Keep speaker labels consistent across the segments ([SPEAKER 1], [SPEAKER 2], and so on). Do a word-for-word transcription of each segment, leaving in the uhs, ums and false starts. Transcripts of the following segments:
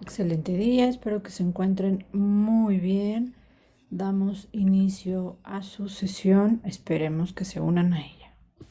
[SPEAKER 1] Excelente día, espero que se encuentren muy bien. Damos inicio a su sesión, esperemos que se unan a ella.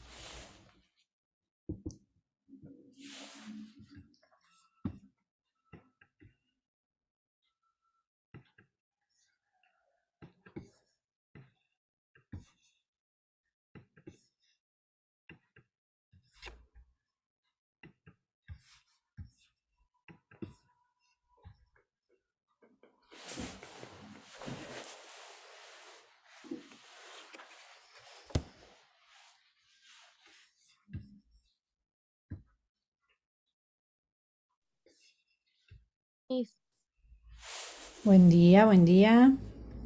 [SPEAKER 2] Is-
[SPEAKER 1] Buen día, buen día.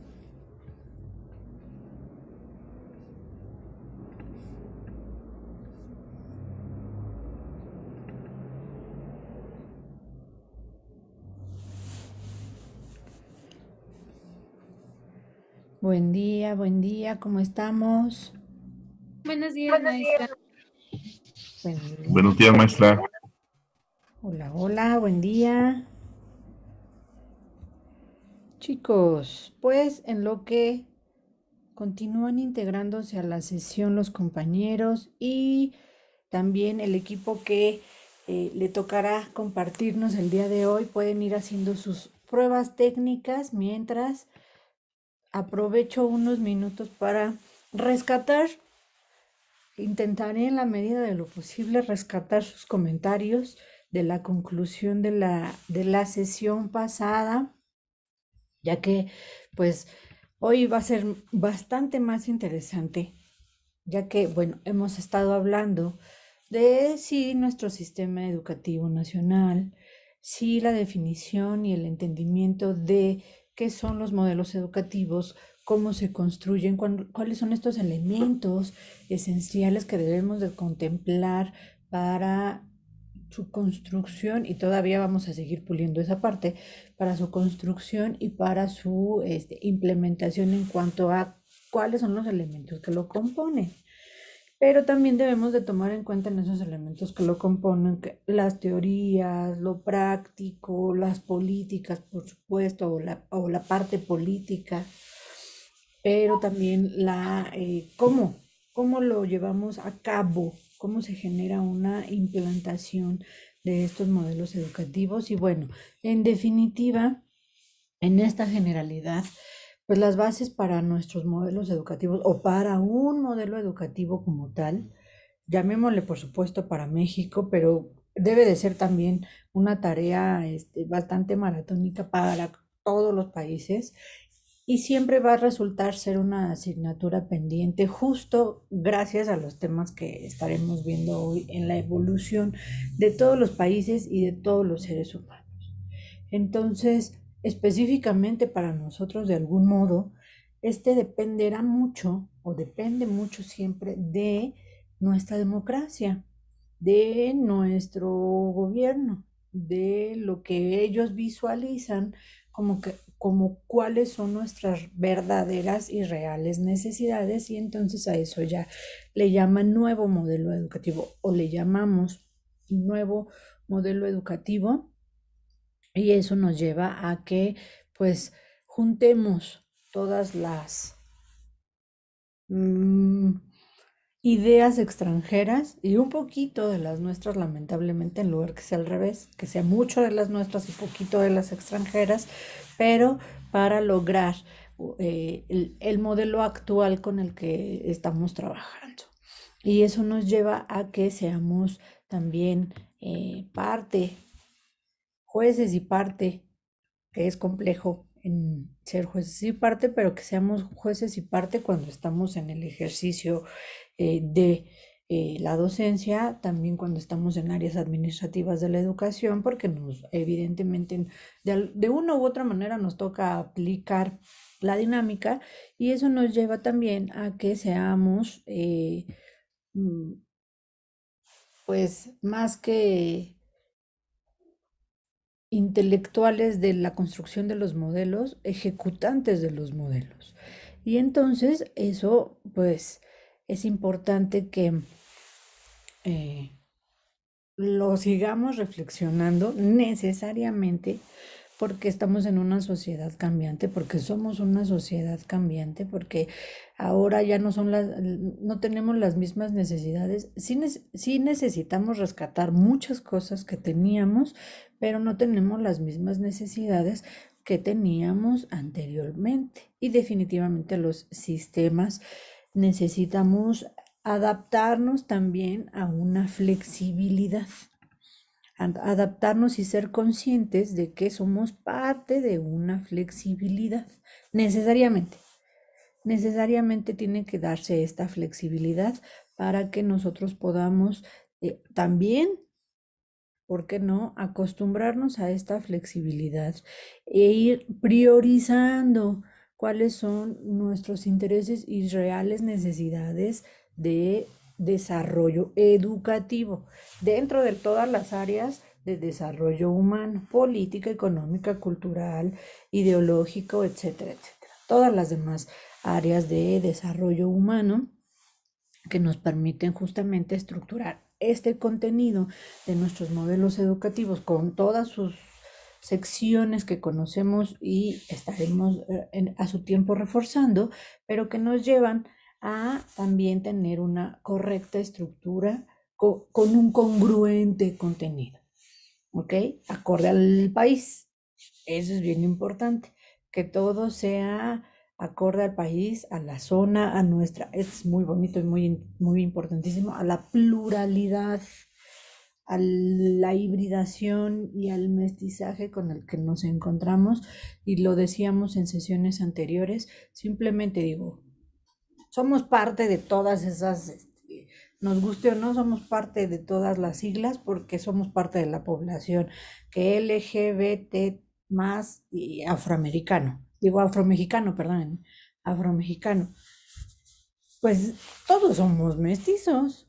[SPEAKER 1] Buen día, buen día, ¿cómo estamos?
[SPEAKER 2] Buenos días, maestra.
[SPEAKER 1] Buen día.
[SPEAKER 3] Buenos días, maestra.
[SPEAKER 1] Hola, hola, buen día. Chicos, pues en lo que continúan integrándose a la sesión los compañeros y también el equipo que eh, le tocará compartirnos el día de hoy, pueden ir haciendo sus pruebas técnicas mientras aprovecho unos minutos para rescatar, intentaré en la medida de lo posible rescatar sus comentarios de la conclusión de la, de la sesión pasada, ya que pues hoy va a ser bastante más interesante, ya que, bueno, hemos estado hablando de si nuestro sistema educativo nacional, si la definición y el entendimiento de qué son los modelos educativos, cómo se construyen, cuándo- cuáles son estos elementos esenciales que debemos de contemplar para su construcción, y todavía vamos a seguir puliendo esa parte, para su construcción y para su este, implementación en cuanto a cuáles son los elementos que lo componen. Pero también debemos de tomar en cuenta en esos elementos que lo componen que las teorías, lo práctico, las políticas, por supuesto, o la, o la parte política, pero también la eh, cómo, cómo lo llevamos a cabo, cómo se genera una implantación de estos modelos educativos. Y bueno, en definitiva, en esta generalidad, pues las bases para nuestros modelos educativos o para un modelo educativo como tal, llamémosle por supuesto para México, pero debe de ser también una tarea este, bastante maratónica para todos los países y siempre va a resultar ser una asignatura pendiente justo gracias a los temas que estaremos viendo hoy en la evolución de todos los países y de todos los seres humanos. Entonces, específicamente para nosotros, de algún modo, este dependerá mucho o depende mucho siempre de nuestra democracia, de nuestro gobierno, de lo que ellos visualizan como que como cuáles son nuestras verdaderas y reales necesidades, y entonces a eso ya le llaman nuevo modelo educativo o le llamamos nuevo modelo educativo, y eso nos lleva a que pues juntemos todas las mm, ideas extranjeras y un poquito de las nuestras, lamentablemente, en lugar que sea al revés, que sea mucho de las nuestras y poquito de las extranjeras, pero para lograr eh, el, el modelo actual con el que estamos trabajando. Y eso nos lleva a que seamos también eh, parte, jueces y parte, que es complejo en ser jueces y parte, pero que seamos jueces y parte cuando estamos en el ejercicio eh, de eh, la docencia, también cuando estamos en áreas administrativas de la educación, porque nos evidentemente de, de una u otra manera nos toca aplicar la dinámica, y eso nos lleva también a que seamos eh, mm, pues más que intelectuales de la construcción de los modelos, ejecutantes de los modelos. Y entonces eso, pues, es importante que eh, lo sigamos reflexionando necesariamente porque estamos en una sociedad cambiante, porque somos una sociedad cambiante, porque ahora ya no son las, no tenemos las mismas necesidades. Sí, nece- sí necesitamos rescatar muchas cosas que teníamos, pero no tenemos las mismas necesidades que teníamos anteriormente. Y definitivamente los sistemas necesitamos adaptarnos también a una flexibilidad, ad- adaptarnos y ser conscientes de que somos parte de una flexibilidad, necesariamente. Necesariamente tiene que darse esta flexibilidad para que nosotros podamos eh, también, ¿por qué no?, acostumbrarnos a esta flexibilidad e ir priorizando cuáles son nuestros intereses y reales necesidades de desarrollo educativo dentro de todas las áreas de desarrollo humano, política, económica, cultural, ideológico, etcétera, etcétera. Todas las demás áreas de desarrollo humano que nos permiten justamente estructurar este contenido de nuestros modelos educativos con todas sus secciones que conocemos y estaremos eh, en- a su tiempo reforzando, pero que nos llevan a también tener una correcta estructura co- con un congruente contenido, ¿ok? Acorde al país. Eso es bien importante, que todo sea acorde al país, a la zona, a nuestra, es muy bonito y muy, muy importantísimo, a la pluralidad, a la hibridación y al mestizaje con el que nos encontramos. Y lo decíamos en sesiones anteriores, simplemente digo, somos parte de todas esas, este, nos guste o no, somos parte de todas las siglas porque somos parte de la población que L G B T más y afroamericano, digo afromexicano, perdón, afromexicano. Pues todos somos mestizos.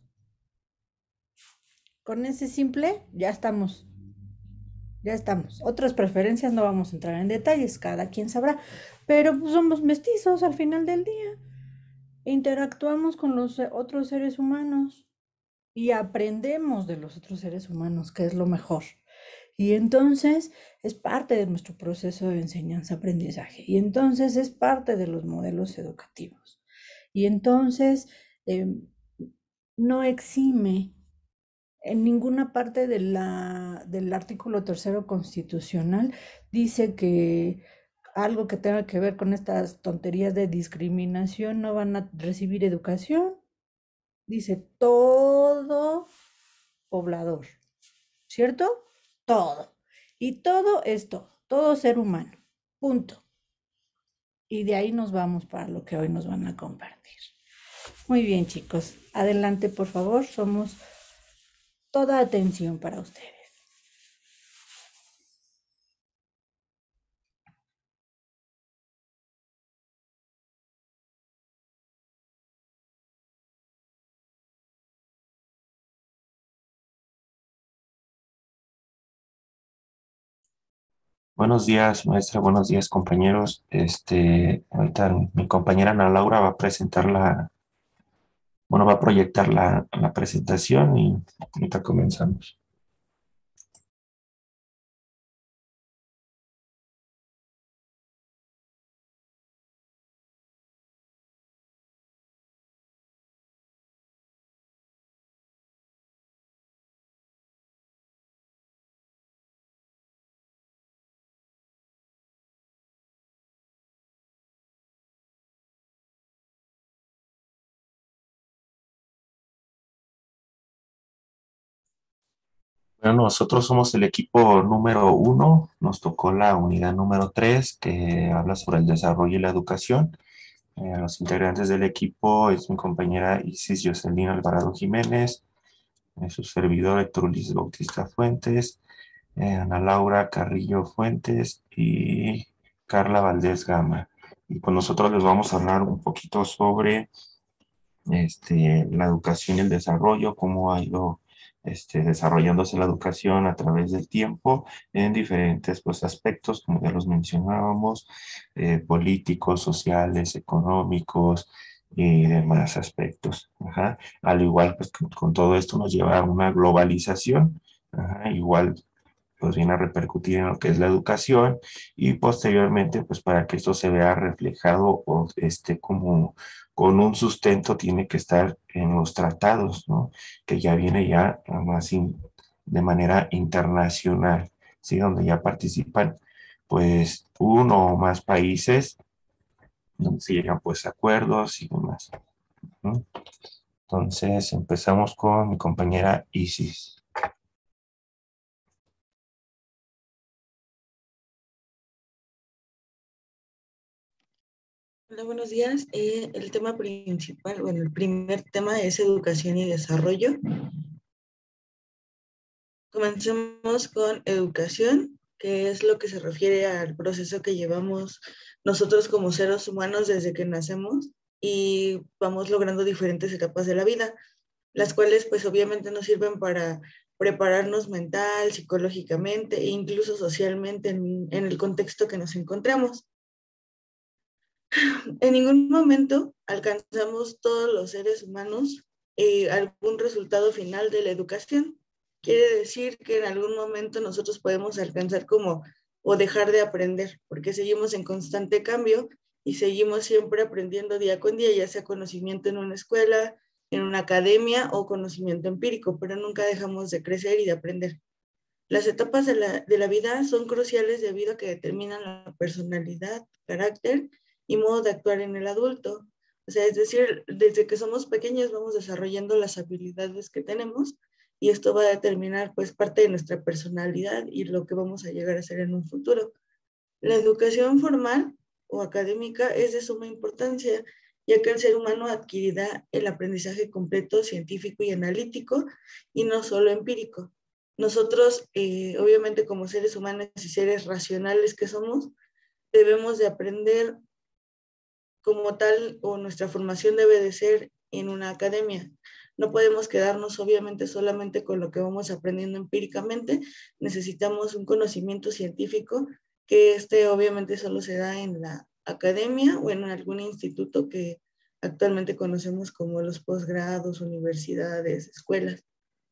[SPEAKER 1] Con ese simple ya estamos, ya estamos. Otras preferencias no vamos a entrar en detalles, cada quien sabrá, pero pues somos mestizos al final del día. Interactuamos con los otros seres humanos y aprendemos de los otros seres humanos, que es lo mejor. Y entonces es parte de nuestro proceso de enseñanza-aprendizaje. Y entonces es parte de los modelos educativos. Y entonces eh, no exime en ninguna parte de la, del artículo tercero constitucional, dice que algo que tenga que ver con estas tonterías de discriminación no van a recibir educación. Dice todo poblador, ¿cierto? Todo. Y todo esto, todo ser humano. Punto. Y de ahí nos vamos para lo que hoy nos van a compartir. Muy bien, chicos. Adelante, por favor. Somos toda atención para ustedes.
[SPEAKER 3] Buenos días, maestra. Buenos días, compañeros. Este, ahorita mi compañera Ana Laura va a presentar la, bueno, va a proyectar la, la presentación y ahorita comenzamos. Bueno, nosotros somos el equipo número uno. Nos tocó la unidad número tres, que habla sobre el desarrollo y la educación. Eh, los integrantes del equipo es mi compañera Isis Jocelyn Alvarado Jiménez, eh, su servidor Héctor Ulises Bautista Fuentes, eh, Ana Laura Carrillo Fuentes y Carla Valdés Gama. Y pues nosotros les vamos a hablar un poquito sobre este, la educación y el desarrollo, cómo ha ido este, desarrollándose la educación a través del tiempo en diferentes pues, aspectos, como ya los mencionábamos, eh, políticos, sociales, económicos y demás aspectos. Ajá. Al igual, pues con, con todo esto nos lleva a una globalización. Ajá. Igual pues viene a repercutir en lo que es la educación y posteriormente, pues para que esto se vea reflejado o esté como con un sustento, tiene que estar en los tratados, ¿no? Que ya viene ya más in- de manera internacional, ¿sí? Donde ya participan, pues, uno o más países, donde se llegan, pues, acuerdos y demás, ¿no? Entonces, empezamos con mi compañera Isis.
[SPEAKER 4] Hola, buenos días. Eh, el tema principal, bueno, el primer tema es educación y desarrollo. Comencemos con educación, que es lo que se refiere al proceso que llevamos nosotros como seres humanos desde que nacemos y vamos logrando diferentes etapas de la vida, las cuales pues obviamente nos sirven para prepararnos mental, psicológicamente e incluso socialmente en, en el contexto que nos encontramos. En ningún momento alcanzamos todos los seres humanos eh, algún resultado final de la educación. Quiere decir que en algún momento nosotros podemos alcanzar como o dejar de aprender, porque seguimos en constante cambio y seguimos siempre aprendiendo día con día, ya sea conocimiento en una escuela, en una academia o conocimiento empírico, pero nunca dejamos de crecer y de aprender. Las etapas de la, de la vida son cruciales debido a que determinan la personalidad, carácter y modo de actuar en el adulto. O sea, es decir, desde que somos pequeños vamos desarrollando las habilidades que tenemos y esto va a determinar pues parte de nuestra personalidad y lo que vamos a llegar a ser en un futuro. La educación formal o académica es de suma importancia, ya que el ser humano adquirirá el aprendizaje completo, científico y analítico y no solo empírico. Nosotros, eh, obviamente como seres humanos y seres racionales que somos, debemos de aprender como tal, o nuestra formación debe de ser en una academia. No podemos quedarnos obviamente solamente con lo que vamos aprendiendo empíricamente, necesitamos un conocimiento científico que este obviamente solo se da en la academia o en algún instituto que actualmente conocemos como los posgrados, universidades, escuelas.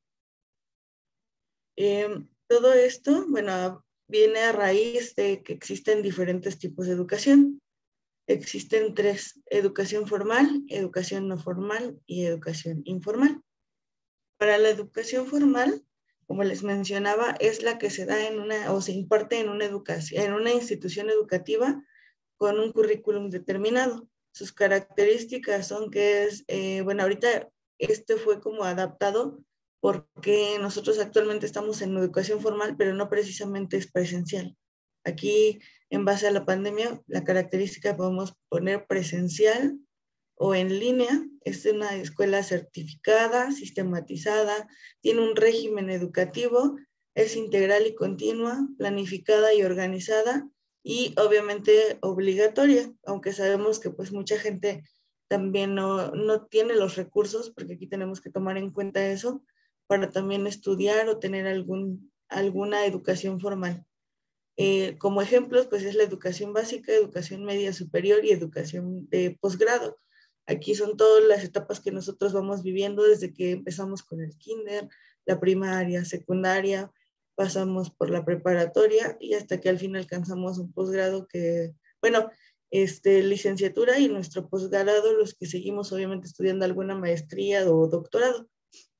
[SPEAKER 4] Eh, todo esto, bueno, viene a raíz de que existen diferentes tipos de educación. Existen tres: educación formal, educación no formal y educación informal. Para la educación formal, como les mencionaba, es la que se da en una o se imparte en una educación, en una institución educativa con un currículum determinado. Sus características son que es, eh, bueno, ahorita este fue como adaptado porque nosotros actualmente estamos en educación formal, pero no precisamente es presencial. Aquí, en base a la pandemia, la característica podemos poner presencial o en línea. Es una escuela certificada, sistematizada, tiene un régimen educativo, es integral y continua, planificada y organizada y obviamente obligatoria, aunque sabemos que pues mucha gente también no, no tiene los recursos, porque aquí tenemos que tomar en cuenta eso, para también estudiar o tener algún, alguna educación formal. Eh, como ejemplos, pues es la educación básica, educación media superior y educación de posgrado. Aquí son todas las etapas que nosotros vamos viviendo desde que empezamos con el kinder, la primaria, secundaria, pasamos por la preparatoria y hasta que al fin alcanzamos un posgrado que, bueno, este, licenciatura y nuestro posgrado, los que seguimos obviamente estudiando alguna maestría o doctorado.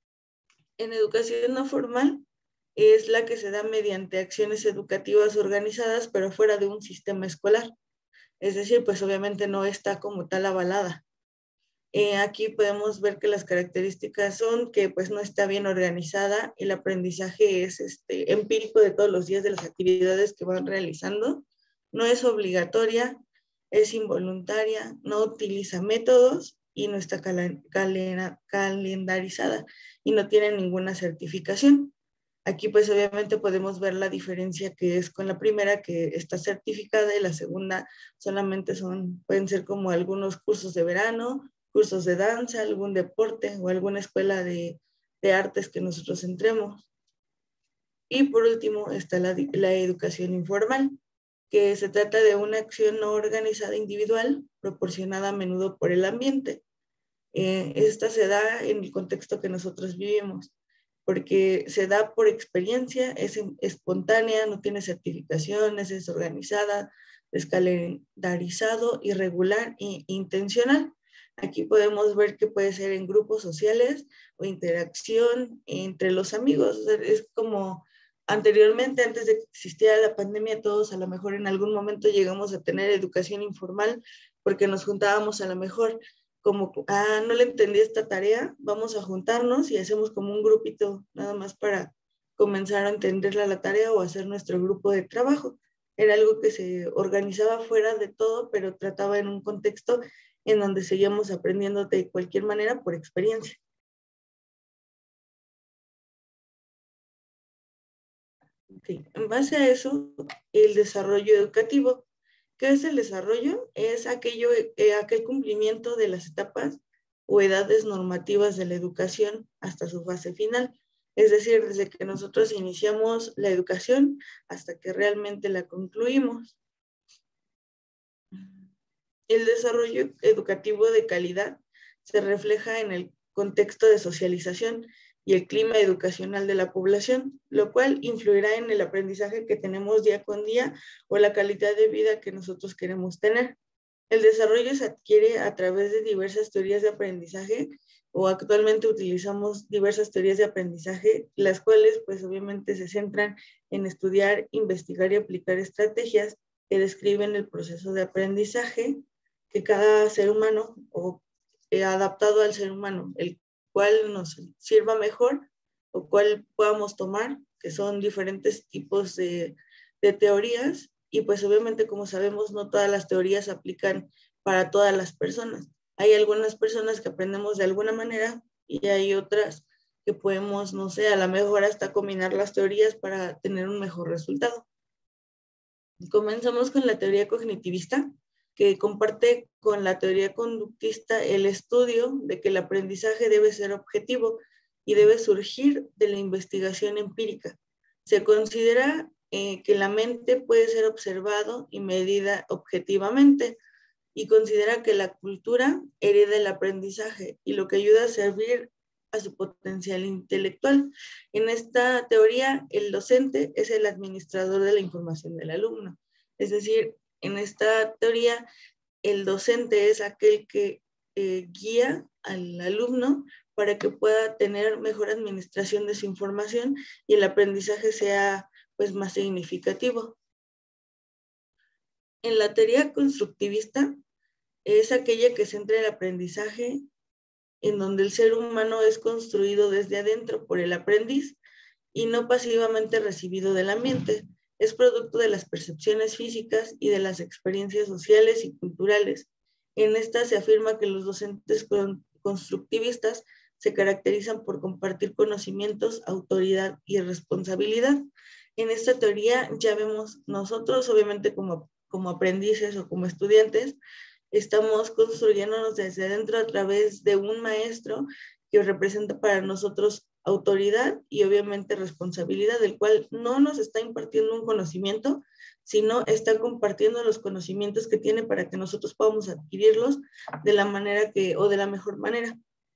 [SPEAKER 4] En educación no formal es la que se da mediante acciones educativas organizadas, pero fuera de un sistema escolar. Es decir, pues obviamente no está como tal avalada. Eh, aquí podemos ver que las características son que pues no está bien organizada, el aprendizaje es este, empírico de todos los días de las actividades que van realizando, no es obligatoria, es involuntaria, no utiliza métodos y no está cal cal calendarizada y no tiene ninguna certificación. Aquí pues obviamente podemos ver la diferencia que es con la primera, que está certificada, y la segunda solamente son, pueden ser como algunos cursos de verano, cursos de danza, algún deporte o alguna escuela de, de artes que nosotros entremos. Y por último está la, la educación informal, que se trata de una acción no organizada individual, proporcionada a menudo por el ambiente. Eh, esta se da en el contexto que nosotros vivimos. porque se da por experiencia, es espontánea, no tiene certificaciones, es organizada, escalarizado, irregular e intencional. Aquí podemos ver que puede ser en grupos sociales o interacción entre los amigos. O sea, es como anteriormente, antes de que existiera la pandemia, todos a lo mejor en algún momento llegamos a tener educación informal porque nos juntábamos a lo mejor como, ah, no le entendí esta tarea, vamos a juntarnos y hacemos como un grupito nada más para comenzar a entenderla la tarea o hacer nuestro grupo de trabajo. Era algo que se organizaba fuera de todo, pero trataba en un contexto en donde seguíamos aprendiendo de cualquier manera por experiencia. Okay. En base a eso, el desarrollo educativo. ¿Qué es el desarrollo? Es aquello, eh, aquel cumplimiento de las etapas o edades normativas de la educación hasta su fase final. Es decir, desde que nosotros iniciamos la educación hasta que realmente la concluimos. El desarrollo educativo de calidad se refleja en el contexto de socialización y el clima educacional de la población, lo cual influirá en el aprendizaje que tenemos día con día o la calidad de vida que nosotros queremos tener. El desarrollo se adquiere a través de diversas teorías de aprendizaje o actualmente utilizamos diversas teorías de aprendizaje, las cuales pues obviamente se centran en estudiar, investigar y aplicar estrategias que describen el proceso de aprendizaje que cada ser humano o eh, adaptado al ser humano, el cual nos sirva mejor o cuál podamos tomar, que son diferentes tipos de, de teorías y pues obviamente como sabemos no todas las teorías se aplican para todas las personas. Hay algunas personas que aprendemos de alguna manera y hay otras que podemos, no sé, a lo mejor hasta combinar las teorías para tener un mejor resultado. Comenzamos con la teoría cognitivista, que comparte con la teoría conductista el estudio de que el aprendizaje debe ser objetivo y debe surgir de la investigación empírica. Se considera eh, que la mente puede ser observado y medida objetivamente y considera que la cultura hereda el aprendizaje y lo que ayuda a servir a su potencial intelectual. En esta teoría, el docente es el administrador de la información del alumno. Es decir, en esta teoría, el docente es aquel que eh, guía al alumno para que pueda tener mejor administración de su información y el aprendizaje sea pues, más significativo. En la teoría constructivista es aquella que centra el aprendizaje en donde el ser humano es construido desde adentro por el aprendiz y no pasivamente recibido del ambiente. Es producto de las percepciones físicas y de las experiencias sociales y culturales. En esta se afirma que los docentes constructivistas se caracterizan por compartir conocimientos, autoridad y responsabilidad. En esta teoría ya vemos nosotros, obviamente como, como aprendices o como estudiantes, estamos construyéndonos desde adentro a través de un maestro que representa para nosotros autoridad y obviamente responsabilidad, del cual no nos está impartiendo un conocimiento, sino está compartiendo los conocimientos que tiene para que nosotros podamos adquirirlos de la manera que, o de la mejor manera.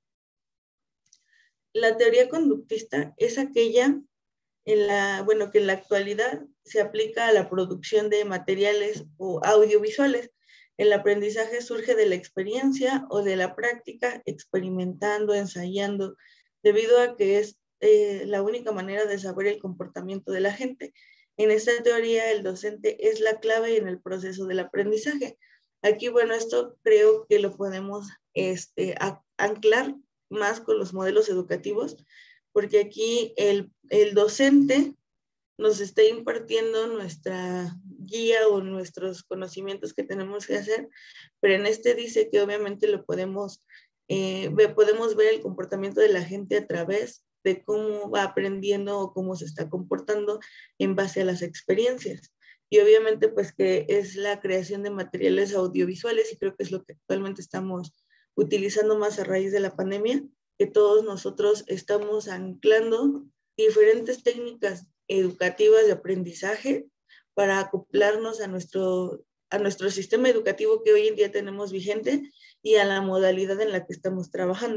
[SPEAKER 4] La teoría conductista es aquella en la, bueno, que en la actualidad se aplica a la producción de materiales o audiovisuales. El aprendizaje surge de la experiencia o de la práctica, experimentando, ensayando, debido a que es eh, la única manera de saber el comportamiento de la gente. En esta teoría, el docente es la clave en el proceso del aprendizaje. Aquí, bueno, esto creo que lo podemos este, anclar más con los modelos educativos, porque aquí el, el docente nos está impartiendo nuestra guía o nuestros conocimientos que tenemos que hacer, pero en este dice que obviamente lo podemos, eh, podemos ver el comportamiento de la gente a través de cómo va aprendiendo o cómo se está comportando en base a las experiencias. Y obviamente pues que es la creación de materiales audiovisuales y creo que es lo que actualmente estamos utilizando más a raíz de la pandemia, que todos nosotros estamos anclando diferentes técnicas educativas de aprendizaje para acoplarnos a nuestro, a nuestro sistema educativo que hoy en día tenemos vigente y a la modalidad en la que estamos trabajando.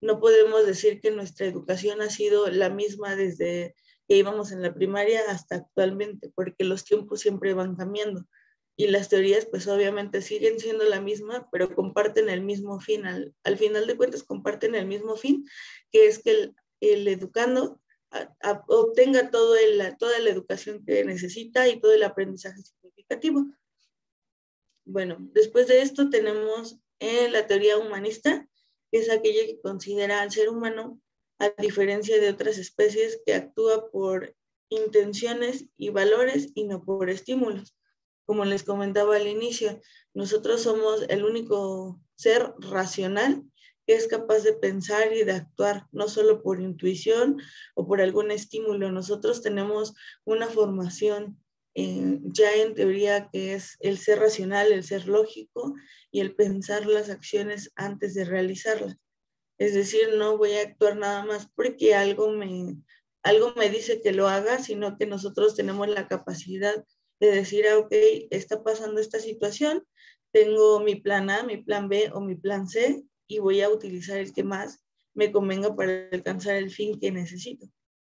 [SPEAKER 4] No podemos decir que nuestra educación ha sido la misma desde que íbamos en la primaria hasta actualmente, porque los tiempos siempre van cambiando y las teorías pues obviamente siguen siendo la misma, pero comparten el mismo fin. Al, al final de cuentas comparten el mismo fin, que es que el, el educando a, a, obtenga todo el, toda la educación que necesita y todo el aprendizaje significativo. Bueno, después de esto tenemos eh, la teoría humanista, que es aquella que considera al ser humano, a diferencia de otras especies, que actúa por intenciones y valores y no por estímulos. Como les comentaba al inicio, nosotros somos el único ser racional que es capaz de pensar y de actuar, no solo por intuición o por algún estímulo. Nosotros tenemos una formación eh, ya en teoría que es el ser racional, el ser lógico y el pensar las acciones antes de realizarlas. Es decir, no voy a actuar nada más porque algo me, algo me dice que lo haga, sino que nosotros tenemos la capacidad de decir, ah, ok, está pasando esta situación, tengo mi plan A, mi plan B o mi plan C y voy a utilizar el que más me convenga para alcanzar el fin que necesito.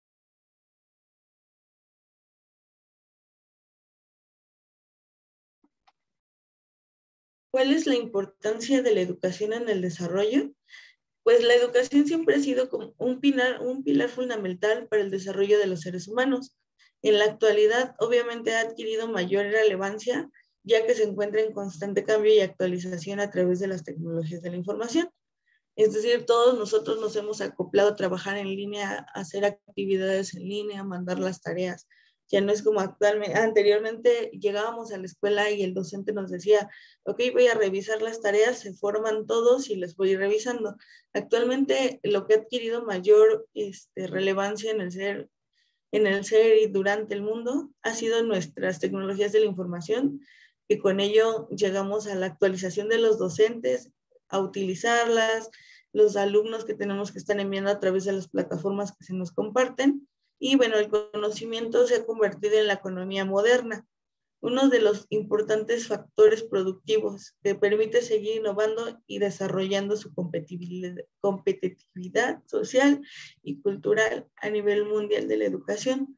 [SPEAKER 4] ¿Cuál es la importancia de la educación en el desarrollo? Pues la educación siempre ha sido como un pilar, un pilar fundamental para el desarrollo de los seres humanos. En la actualidad, obviamente, ha adquirido mayor relevancia, ya que se encuentra en constante cambio y actualización a través de las tecnologías de la información. Es decir, todos nosotros nos hemos acoplado a trabajar en línea, a hacer actividades en línea, a mandar las tareas. Ya no es como actualmente, anteriormente llegábamos a la escuela y el docente nos decía, ok, voy a revisar las tareas, se forman todos y les voy revisando. Actualmente lo que ha adquirido mayor este, relevancia en el ser, en el ser y durante el mundo ha sido nuestras tecnologías de la información, que con ello llegamos a la actualización de los docentes, a utilizarlas, los alumnos que tenemos que estar enviando a través de las plataformas que se nos comparten. Y bueno, el conocimiento se ha convertido en la economía moderna, uno de los importantes factores productivos que permite seguir innovando y desarrollando su competitividad, competitividad social y cultural a nivel mundial de la educación.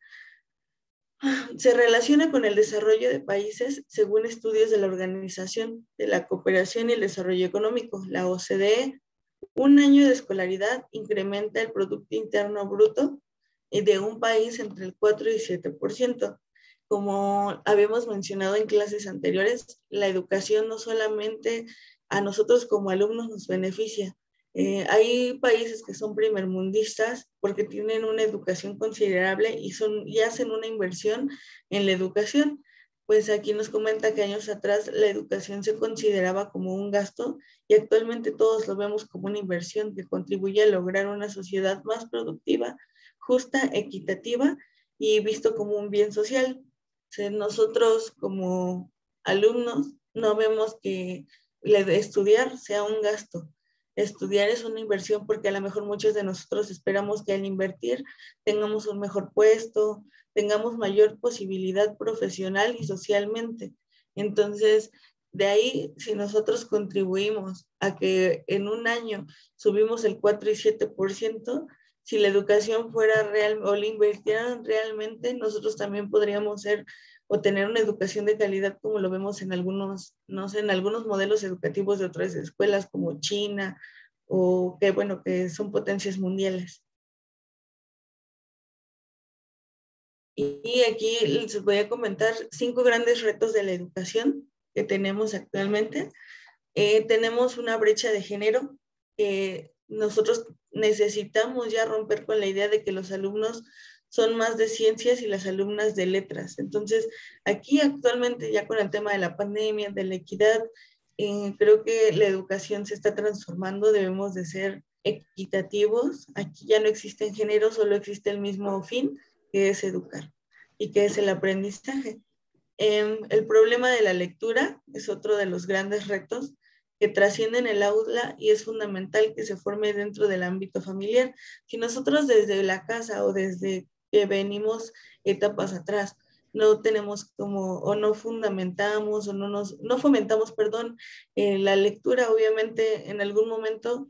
[SPEAKER 4] Se relaciona con el desarrollo de países según estudios de la Organización de la Cooperación y el Desarrollo Económico, la O C D E. Un año de escolaridad incrementa el Producto Interno Bruto de un país entre el cuatro y siete por ciento. Como habíamos mencionado en clases anteriores, la educación no solamente a nosotros como alumnos nos beneficia. Eh, hay países que son primermundistas porque tienen una educación considerable y, son, y hacen una inversión en la educación. Pues aquí nos comenta que años atrás la educación se consideraba como un gasto y actualmente todos lo vemos como una inversión que contribuye a lograr una sociedad más productiva, justa, equitativa y visto como un bien social. O sea, nosotros como alumnos no vemos que estudiar sea un gasto. Estudiar es una inversión porque a lo mejor muchos de nosotros esperamos que al invertir tengamos un mejor puesto, tengamos mayor posibilidad profesional y socialmente. Entonces, de ahí, si nosotros contribuimos a que en un año subimos el cuatro y siete por ciento, si la educación fuera real o la invirtieran realmente, nosotros también podríamos ser o tener una educación de calidad como lo vemos en algunos, no sé, en algunos modelos educativos de otras escuelas como China o que, bueno, que son potencias mundiales. Y aquí les voy a comentar cinco grandes retos de la educación que tenemos actualmente. Eh, tenemos una brecha de género. Eh, nosotros necesitamos ya romper con la idea de que los alumnos son más de ciencias y las alumnas de letras. Entonces, aquí actualmente ya con el tema de la pandemia, de la equidad, eh, creo que la educación se está transformando, debemos de ser equitativos. Aquí ya no existen géneros, solo existe el mismo fin, que es educar y que es el aprendizaje. Eh, el problema de la lectura es otro de los grandes retos que trascienden el aula y es fundamental que se forme dentro del ámbito familiar. Si nosotros desde la casa o desde que venimos etapas atrás no tenemos como o no fundamentamos o no nos no fomentamos, perdón, eh, la lectura, obviamente en algún momento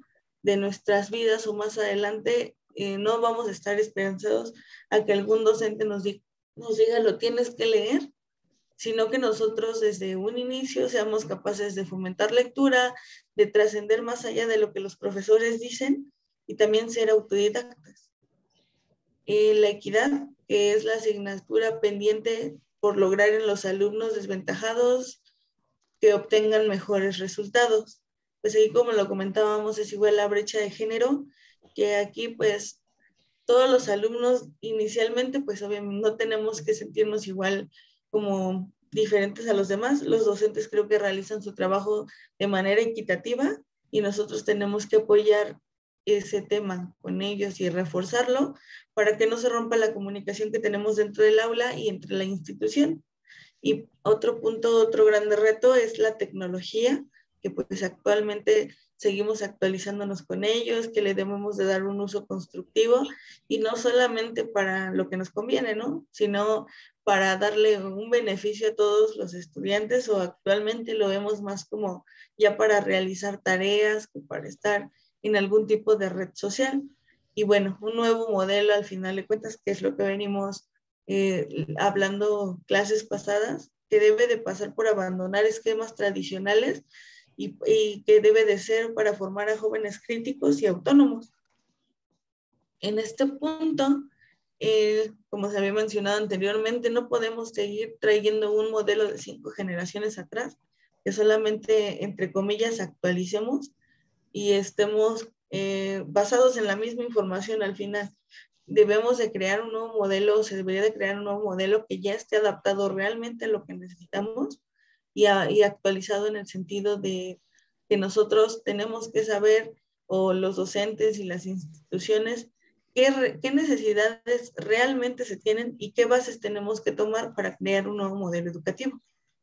[SPEAKER 4] de nuestras vidas o más adelante, eh, no vamos a estar esperanzados a que algún docente nos diga, nos diga lo tienes que leer, sino que nosotros desde un inicio seamos capaces de fomentar lectura, de trascender más allá de lo que los profesores dicen y también ser autodidactas. Eh, la equidad, que es la asignatura pendiente por lograr en los alumnos desventajados que obtengan mejores resultados. Pues ahí, como lo comentábamos, es igual la brecha de género, que aquí pues todos los alumnos inicialmente pues obviamente no tenemos que sentirnos igual como diferentes a los demás. Los docentes creo que realizan su trabajo de manera equitativa y nosotros tenemos que apoyar ese tema con ellos y reforzarlo para que no se rompa la comunicación que tenemos dentro del aula y entre la institución. Y otro punto, otro grande reto es la tecnología, que pues actualmente seguimos actualizándonos con ellos, que le debemos de dar un uso constructivo y no solamente para lo que nos conviene, ¿no? Sino para darle un beneficio a todos los estudiantes, o actualmente lo vemos más como ya para realizar tareas que para estar en algún tipo de red social. Y bueno, un nuevo modelo al final de cuentas, que es lo que venimos eh, hablando clases pasadas, que debe de pasar por abandonar esquemas tradicionales y, y que debe de ser para formar a jóvenes críticos y autónomos. En este punto, eh, como se había mencionado anteriormente, no podemos seguir trayendo un modelo de cinco generaciones atrás, que solamente, entre comillas, actualicemos y estemos eh, basados en la misma información al final. Debemos de crear un nuevo modelo, se debería de crear un nuevo modelo que ya esté adaptado realmente a lo que necesitamos y, a, y actualizado en el sentido de que nosotros tenemos que saber, o los docentes y las instituciones, qué, qué necesidades realmente se tienen y qué bases tenemos que tomar para crear un nuevo modelo educativo.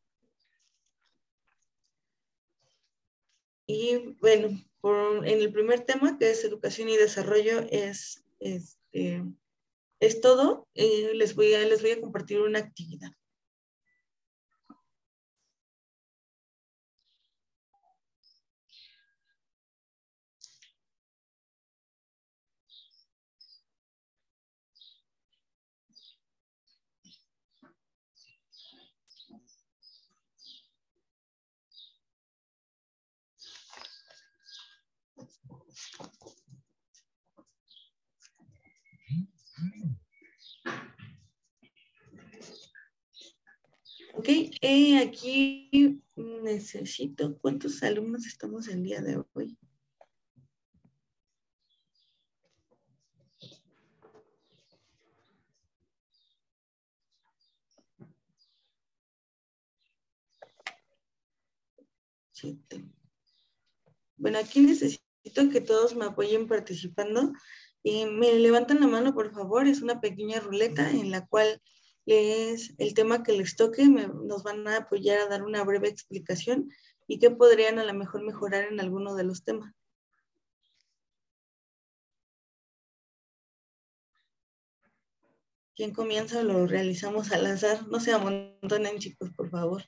[SPEAKER 4] Y bueno, por, en el primer tema, que es educación y desarrollo, es, es, eh, es todo. Eh, les, voy a, les voy a compartir una actividad. Ok, eh, aquí necesito, ¿cuántos alumnos estamos el día de hoy? Siete. Bueno, aquí necesito que todos me apoyen participando. Eh, me levantan la mano, por favor. Es una pequeña ruleta en la cual les, el tema que les toque me, nos van a apoyar a dar una breve explicación y qué podrían a lo mejor mejorar en alguno de los temas. ¿Quién comienza o lo realizamos al azar? No se amontonen, chicos, por favor.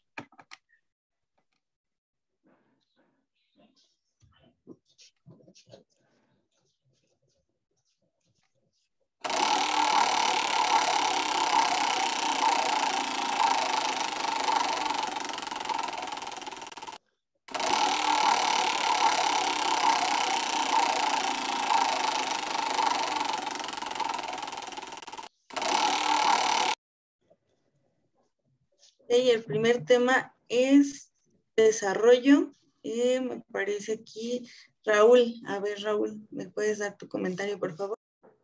[SPEAKER 4] Y el primer tema es desarrollo. Eh, me parece aquí Raúl. A ver, Raúl, ¿me puedes dar tu comentario, por favor?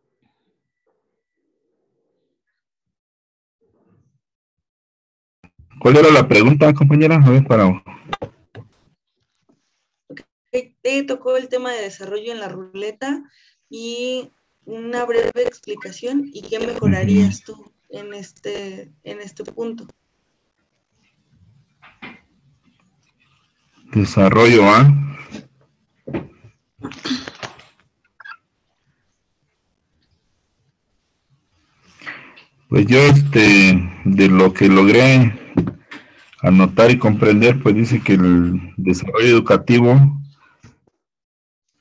[SPEAKER 5] ¿Cuál era la pregunta, compañera? A ver, para...
[SPEAKER 4] Okay. Te tocó el tema de desarrollo en la ruleta y una breve explicación y qué mejorarías tú en este, en este punto.
[SPEAKER 5] Desarrollo, ¿ah? Pues yo, este, de lo que logré anotar y comprender, pues dice que el desarrollo educativo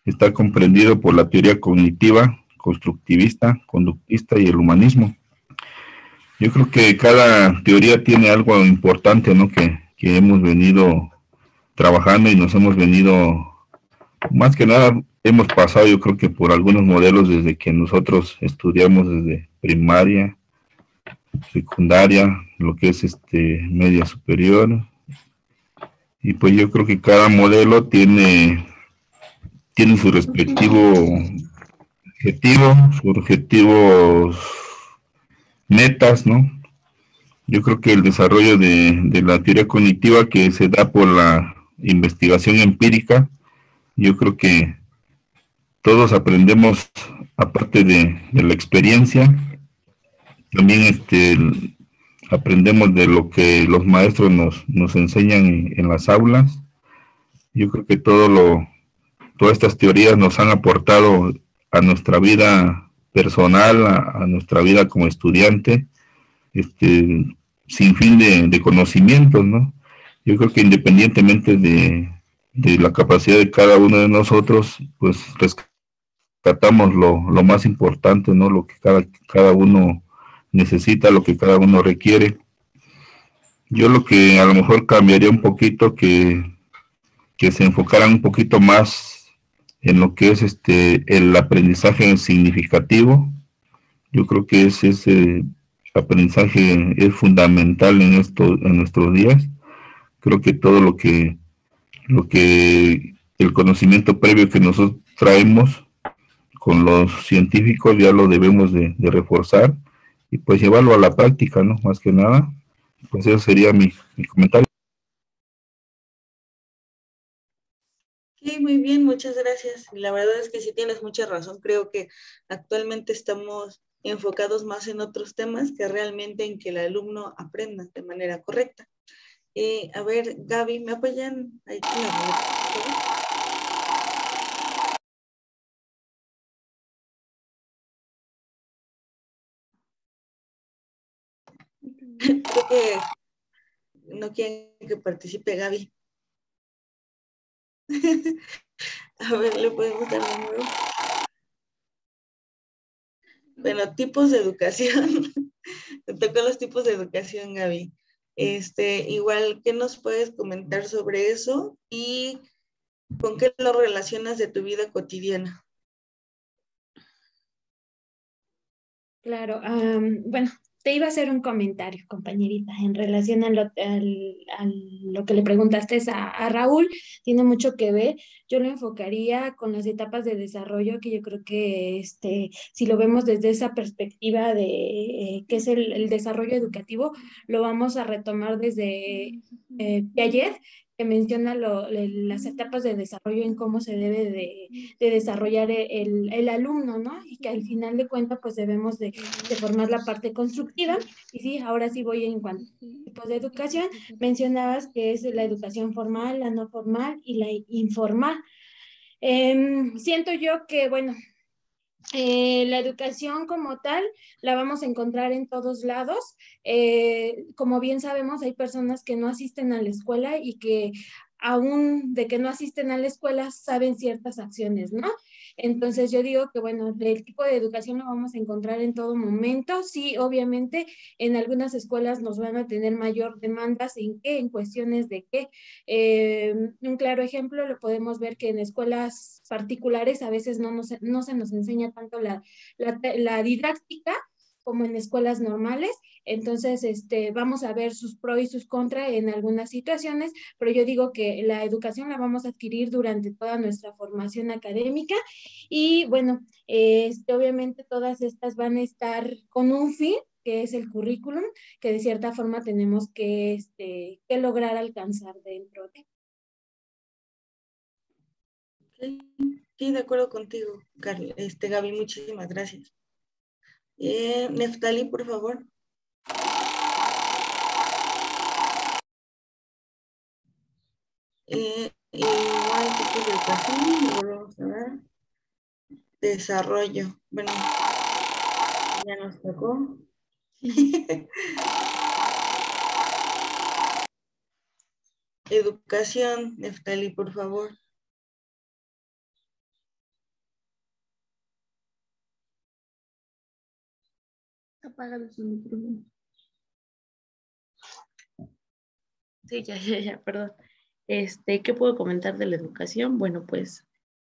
[SPEAKER 5] está comprendido por la teoría cognitiva, constructivista, conductista y el humanismo. Yo creo que cada teoría tiene algo importante, ¿no? Que, que hemos venido trabajando y nos hemos venido, más que nada, hemos pasado yo creo que por algunos modelos desde que nosotros estudiamos desde primaria, secundaria, lo que es este media superior, y pues yo creo que cada modelo tiene, tiene su respectivo objetivo, sus objetivos, metas, ¿no? Yo creo que el desarrollo de, de la teoría cognitiva que se da por la investigación empírica, yo creo que todos aprendemos, aparte de, de la experiencia, también este, aprendemos de lo que los maestros nos, nos enseñan en, en las aulas. Yo creo que todo lo, todas estas teorías nos han aportado a nuestra vida personal, a, a nuestra vida como estudiante, este, sin fin de, de conocimientos, ¿no? Yo creo que independientemente de, de la capacidad de cada uno de nosotros, pues rescatamos lo, lo más importante, ¿no? Lo que cada, cada uno necesita, lo que cada uno requiere. Yo lo que a lo mejor cambiaría un poquito, que, que se enfocaran un poquito más en lo que es este el aprendizaje significativo. Yo creo que ese, ese aprendizaje es fundamental en esto, en nuestros días. Creo que todo lo que lo que el conocimiento previo que nosotros traemos con los científicos ya lo debemos de, de reforzar y pues llevarlo a la práctica, ¿no? Más que nada, pues ese sería mi, mi comentario.
[SPEAKER 4] Sí, muy bien, muchas gracias. Y la verdad es que sí tienes mucha razón. Creo que actualmente estamos enfocados más en otros temas que realmente en que el alumno aprenda de manera correcta. Eh, a ver, Gaby, ¿me apoyan ahí con la boleta, por favor? Creo que no quieren que participe Gaby. A ver, le podemos dar de nuevo. Bueno, tipos de educación. Te tocó los tipos de educación, Gaby. Este, igual, ¿qué nos puedes comentar sobre eso y con qué lo relacionas de tu vida cotidiana?
[SPEAKER 2] Claro, am, bueno, te iba a hacer un comentario, compañerita, en relación a lo, al- a lo que le preguntaste a, a Raúl, tiene mucho que ver. Yo lo enfocaría con las etapas de desarrollo, que yo creo que este, si lo vemos desde esa perspectiva de eh, qué es el, el desarrollo educativo, lo vamos a retomar desde eh, Piaget, que menciona lo- le- las etapas de desarrollo en cómo se debe de, de desarrollar el, el alumno, ¿no? Y que al final de cuentas, pues debemos de de formar la parte constructiva. Y sí, ahora sí voy en cuanto a tipos de educación. Mencionabas que es la educación formal, la no formal y la informal. Eh, siento yo que, bueno, eh, la educación como tal la vamos a encontrar en todos lados. Eh, como bien sabemos, hay personas que no asisten a la escuela y que aún de que no asisten a la escuela saben ciertas acciones, ¿no? Entonces yo digo que, bueno, el tipo de educación lo vamos a encontrar en todo momento. Sí, obviamente en algunas escuelas nos van a tener mayor demandas. ¿En qué? En cuestiones de qué. Eh, un claro ejemplo lo podemos ver que en escuelas particulares a veces no, nos, no se nos enseña tanto la, la, la didáctica como en escuelas normales. Entonces, este, vamos a ver sus pros y sus contras en algunas situaciones, pero yo digo que la educación la vamos a adquirir durante toda nuestra formación académica y bueno, este, obviamente todas estas van a estar con un fin, que es el currículum, que de cierta forma tenemos que, este, que lograr alcanzar dentro de.
[SPEAKER 4] Sí, de acuerdo contigo, Carl, este, Gaby, muchísimas gracias. Eh, Neftali, por favor. Eh, igual tipos de educación, volvemos a ver. Desarrollo. Bueno, ya nos tocó. Educación, Neftali, por favor.
[SPEAKER 2] apagado su micrófono. Sí, ya, ya, ya, perdón. Este, ¿qué puedo comentar de la educación? Bueno, pues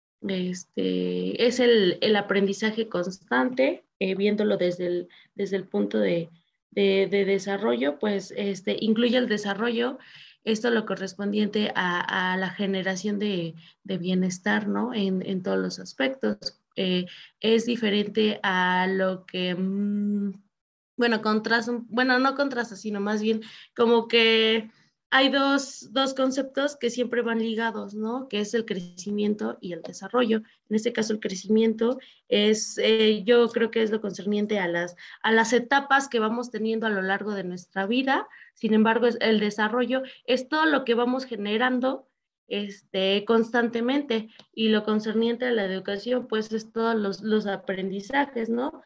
[SPEAKER 2] este, es el, el aprendizaje constante, eh, viéndolo desde el, desde el punto de, de, de desarrollo, pues este, incluye el desarrollo, esto lo correspondiente a, a la generación de, de bienestar, ¿no? En, en todos los aspectos. Eh, es diferente a lo que, mmm, bueno, contrasta, bueno, no contrasta, sino más bien como que hay dos, dos conceptos que siempre van ligados, ¿no? Que es el crecimiento y el desarrollo. En este caso, el crecimiento es, eh, yo creo que es lo concerniente a las, a las etapas que vamos teniendo a lo largo de nuestra vida. Sin embargo, es, el desarrollo es todo lo que vamos generando este, constantemente. Y lo concerniente a la educación, pues es todos los, los aprendizajes, ¿no?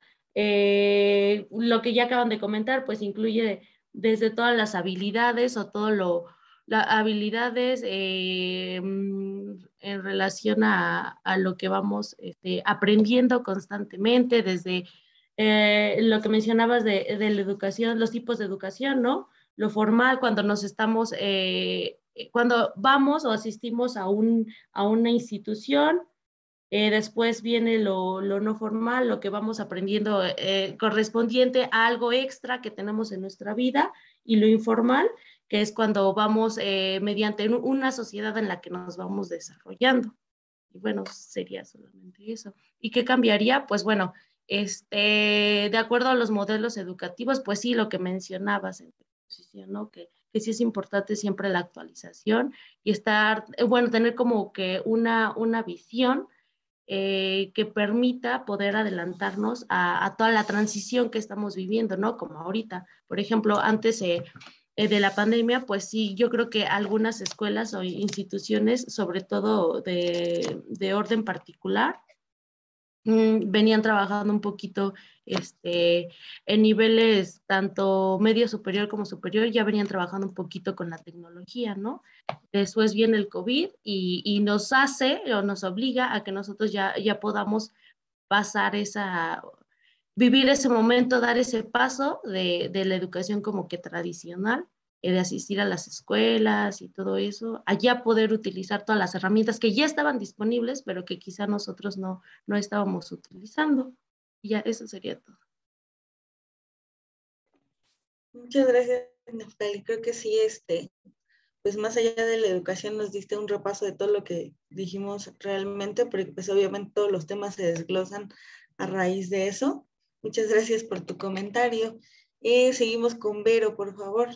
[SPEAKER 2] Eh, lo que ya acaban de comentar, pues incluye desde todas las habilidades o todo lo, las habilidades eh, en relación a, a, lo que vamos este, aprendiendo constantemente, desde eh, lo que mencionabas de, de la educación, los tipos de educación, ¿no? Lo formal, cuando nos estamos, eh, cuando vamos o asistimos a, un, a una institución. Eh, después viene lo, lo, no formal, lo que vamos aprendiendo eh, correspondiente a algo extra que tenemos en nuestra vida, y lo informal, que es cuando vamos eh, mediante una sociedad en la que nos vamos desarrollando. Y bueno, sería solamente eso. ¿Y qué cambiaría? Pues bueno, este, de acuerdo a los modelos educativos, pues sí, lo que mencionabas en tu posición, ¿no? Que, que sí es importante siempre la actualización y estar, bueno, tener como que una, una visión Eh, que permita poder adelantarnos a, a, toda la transición que estamos viviendo, ¿no? Como ahorita. Por ejemplo, antes eh, eh, de la pandemia, pues sí, yo creo que algunas escuelas o instituciones, sobre todo de, de orden particular, mmm, venían trabajando un poquito este, en niveles tanto medio superior como superior, ya venían trabajando un poquito con la tecnología, ¿no? Después viene el COVID y, y nos hace o nos obliga a que nosotros ya, ya podamos pasar esa, vivir ese momento, dar ese paso de, de la educación como que tradicional, eh, de asistir a las escuelas y todo eso, allá poder utilizar todas las herramientas que ya estaban disponibles, pero que quizá nosotros no, no estábamos utilizando. Y ya, eso sería todo.
[SPEAKER 4] Muchas gracias, Neftali. Creo que sí, este, pues más allá de la educación nos diste un repaso de todo lo que dijimos realmente, porque pues obviamente todos los temas se desglosan a raíz de eso. Muchas gracias por tu comentario. Eh, seguimos con Vero, por favor.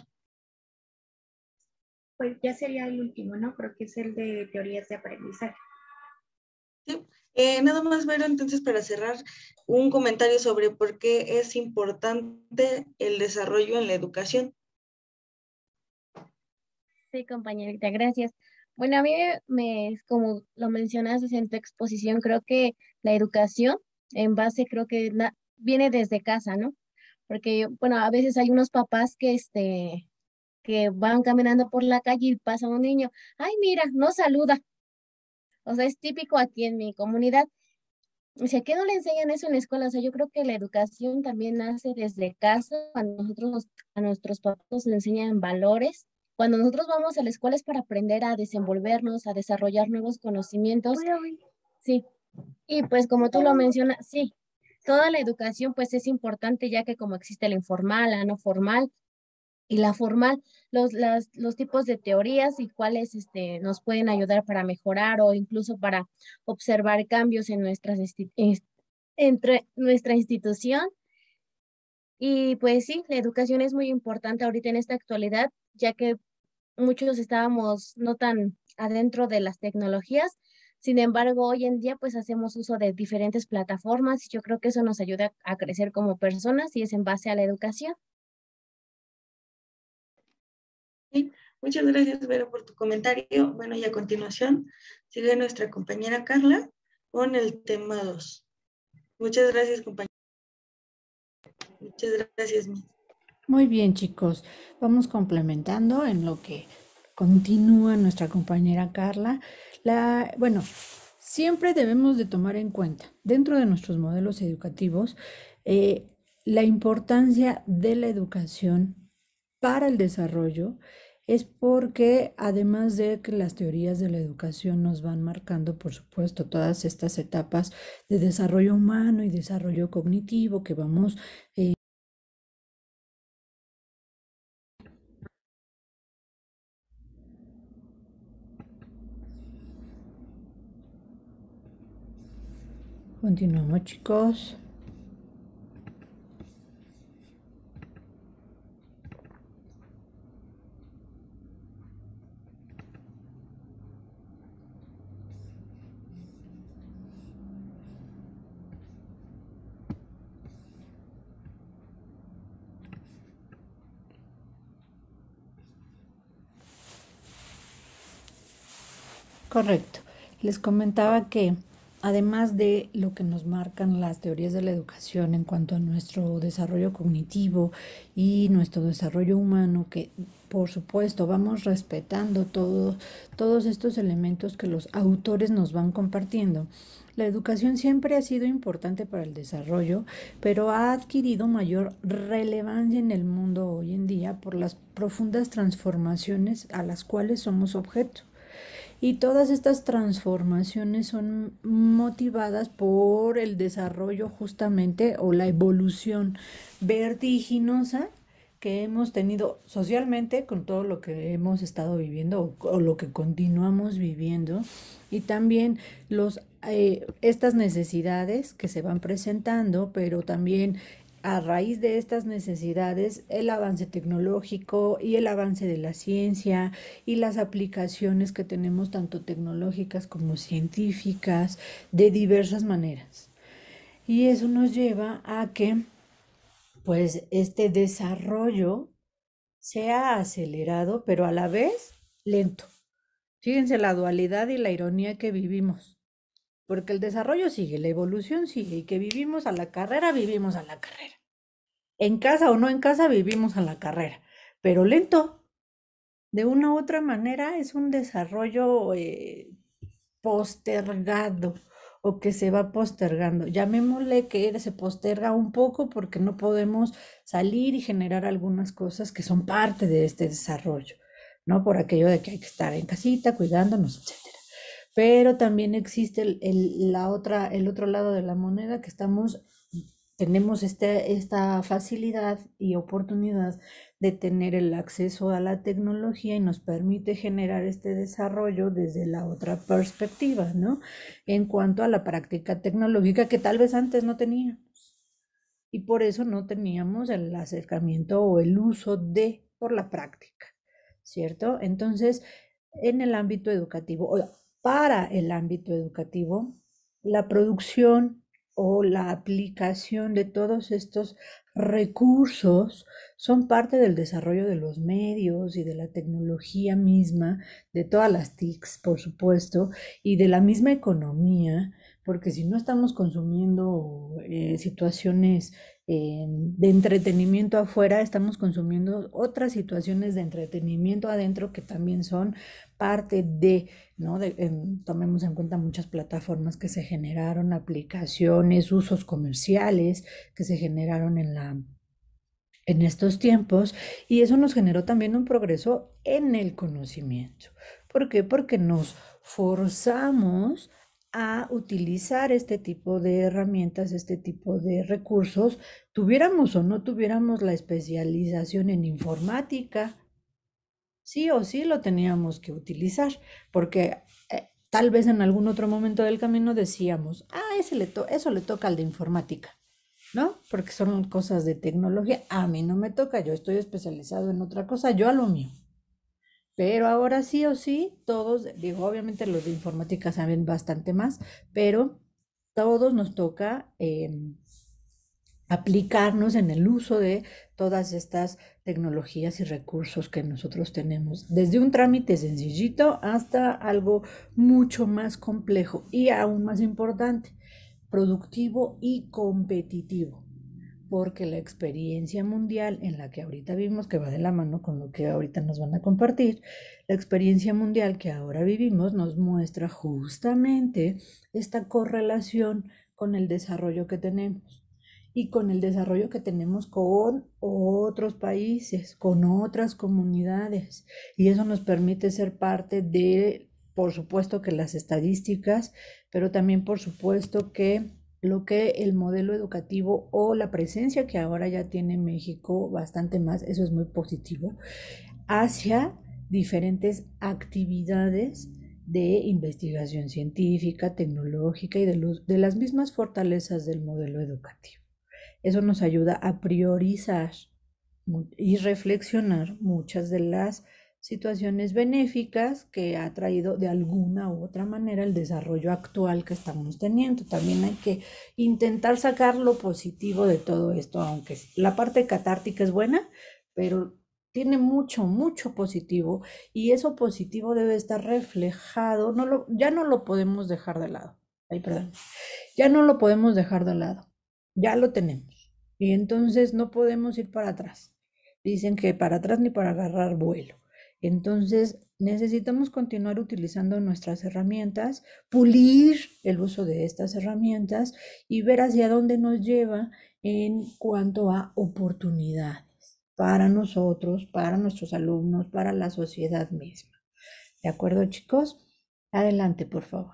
[SPEAKER 6] Pues ya sería el último, ¿no? Creo que es el de teorías de aprendizaje.
[SPEAKER 4] Sí. Eh, nada más, Vero, entonces para cerrar, un comentario sobre por qué es importante el desarrollo en la educación.
[SPEAKER 6] Sí, compañerita, gracias. Bueno, a mí me, como lo mencionaste en tu exposición, creo que la educación en base, creo que na, viene desde casa, ¿no? Porque, bueno, a veces hay unos papás que, este, que van caminando por la calle y pasa un niño, ay, mira, no saluda. O sea, es típico aquí en mi comunidad. O sea, ¿qué no le enseñan eso en la escuela? O sea, yo creo que la educación también nace desde casa, cuando nosotros nos- a nuestros papás nos enseñan valores. Cuando nosotros vamos a la escuela es para aprender a desenvolvernos, a desarrollar nuevos conocimientos. Sí, y pues como tú lo mencionas, sí, toda la educación pues es importante ya que como existe la informal, la no formal, y la formal, los, las, los tipos de teorías y cuáles este, nos pueden ayudar para mejorar o incluso para observar cambios en nuestras insti- inst- entre nuestra institución. Y pues sí, la educación es muy importante ahorita en esta actualidad, ya que muchos estábamos no tan adentro de las tecnologías. Sin embargo, hoy en día pues hacemos uso de diferentes plataformas y yo creo que eso nos ayuda a crecer como personas y es en base a la educación.
[SPEAKER 4] Sí, muchas gracias, Vero, por tu comentario. Bueno, y a continuación sigue nuestra compañera Carla con el tema dos. Muchas gracias, compañera. Muchas gracias, Miss.
[SPEAKER 1] Muy bien, chicos. Vamos complementando en lo que continúa nuestra compañera Carla. La, bueno, siempre debemos de tomar en cuenta, dentro de nuestros modelos educativos, eh, la importancia de la educación para el desarrollo es porque además de que las teorías de la educación nos van marcando, por supuesto, todas estas etapas de desarrollo humano y desarrollo cognitivo que vamos eh, continuamos, chicos. Correcto. Les comentaba que además de lo que nos marcan las teorías de la educación en cuanto a nuestro desarrollo cognitivo y nuestro desarrollo humano, que por supuesto vamos respetando todo, todos estos elementos que los autores nos van compartiendo, la educación siempre ha sido importante para el desarrollo, pero ha adquirido mayor relevancia en el mundo hoy en día por las profundas transformaciones a las cuales somos objeto. Y todas estas transformaciones son motivadas por el desarrollo justamente o la evolución vertiginosa que hemos tenido socialmente con todo lo que hemos estado viviendo o, o lo que continuamos viviendo y también los, eh, estas necesidades que se van presentando, pero también a raíz de estas necesidades, el avance tecnológico y el avance de la ciencia y las aplicaciones que tenemos tanto tecnológicas como científicas de diversas maneras. Y eso nos lleva a que pues este desarrollo sea acelerado, pero a la vez lento. Fíjense la dualidad y la ironía que vivimos, porque el desarrollo sigue, la evolución sigue y que vivimos a la carrera, vivimos a la carrera. En casa o no en casa vivimos a la carrera, pero lento. De una u otra manera es un desarrollo eh, postergado o que se va postergando. Llamémosle que se posterga un poco porque no podemos salir y generar algunas cosas que son parte de este desarrollo, ¿no? Por aquello de que hay que estar en casita, cuidándonos, etcétera. Pero también existe el, el, la otra, el otro lado de la moneda que estamos, tenemos este, esta facilidad y oportunidad de tener el acceso a la tecnología y nos permite generar este desarrollo desde la otra perspectiva, ¿no? En cuanto a la práctica tecnológica que tal vez antes no teníamos. Y por eso no teníamos el acercamiento o el uso de por la práctica, ¿cierto? Entonces, en el ámbito educativo, o para el ámbito educativo, la producción o la aplicación de todos estos recursos son parte del desarrollo de los medios y de la tecnología misma, de todas las T I Cs, por supuesto, y de la misma economía, porque si no estamos consumiendo eh, situaciones eh, de entretenimiento afuera, estamos consumiendo otras situaciones de entretenimiento adentro que también son parte de, ¿no? De, en, tomemos en cuenta muchas plataformas que se generaron, aplicaciones, usos comerciales que se generaron en la en estos tiempos, y eso nos generó también un progreso en el conocimiento. ¿Por qué? Porque nos forzamos a utilizar este tipo de herramientas, este tipo de recursos, tuviéramos o no tuviéramos la especialización en informática, sí o sí lo teníamos que utilizar, porque eh, tal vez en algún otro momento del camino decíamos, ah, ese le to eso le toca al de informática, ¿no? Porque son cosas de tecnología, a mí no me toca, yo estoy especializado en otra cosa, yo a lo mío. Pero ahora sí o sí, todos, digo, obviamente los de informática saben bastante más, pero todos nos toca eh, aplicarnos en el uso de todas estas tecnologías y recursos que nosotros tenemos, desde un trámite sencillito hasta algo mucho más complejo y aún más importante, productivo y competitivo, porque la experiencia mundial en la que ahorita vivimos, que va de la mano con lo que ahorita nos van a compartir, la experiencia mundial que ahora vivimos nos muestra justamente esta correlación con el desarrollo que tenemos. y con el desarrollo que tenemos con otros países, con otras comunidades. Y eso nos permite ser parte de, por supuesto que las estadísticas, pero también por supuesto que lo que el modelo educativo o la presencia que ahora ya tiene México bastante más, eso es muy positivo, hacia diferentes actividades de investigación científica, tecnológica y de, los, de las mismas fortalezas del modelo educativo. Eso nos ayuda a priorizar y reflexionar muchas de las situaciones benéficas que ha traído de alguna u otra manera el desarrollo actual que estamos teniendo. También hay que intentar sacar lo positivo de todo esto, aunque la parte catártica es buena, pero tiene mucho, mucho positivo, y eso positivo debe estar reflejado, no lo, ya no lo podemos dejar de lado. Ay, perdón. Ya no lo podemos dejar de lado, ya lo tenemos. Y entonces no podemos ir para atrás. Dicen que para atrás ni para agarrar vuelo. Entonces necesitamos continuar utilizando nuestras herramientas, pulir el uso de estas herramientas y ver hacia dónde nos lleva en cuanto a oportunidades para nosotros, para nuestros alumnos, para la sociedad misma. ¿De acuerdo, chicos? Adelante, por favor.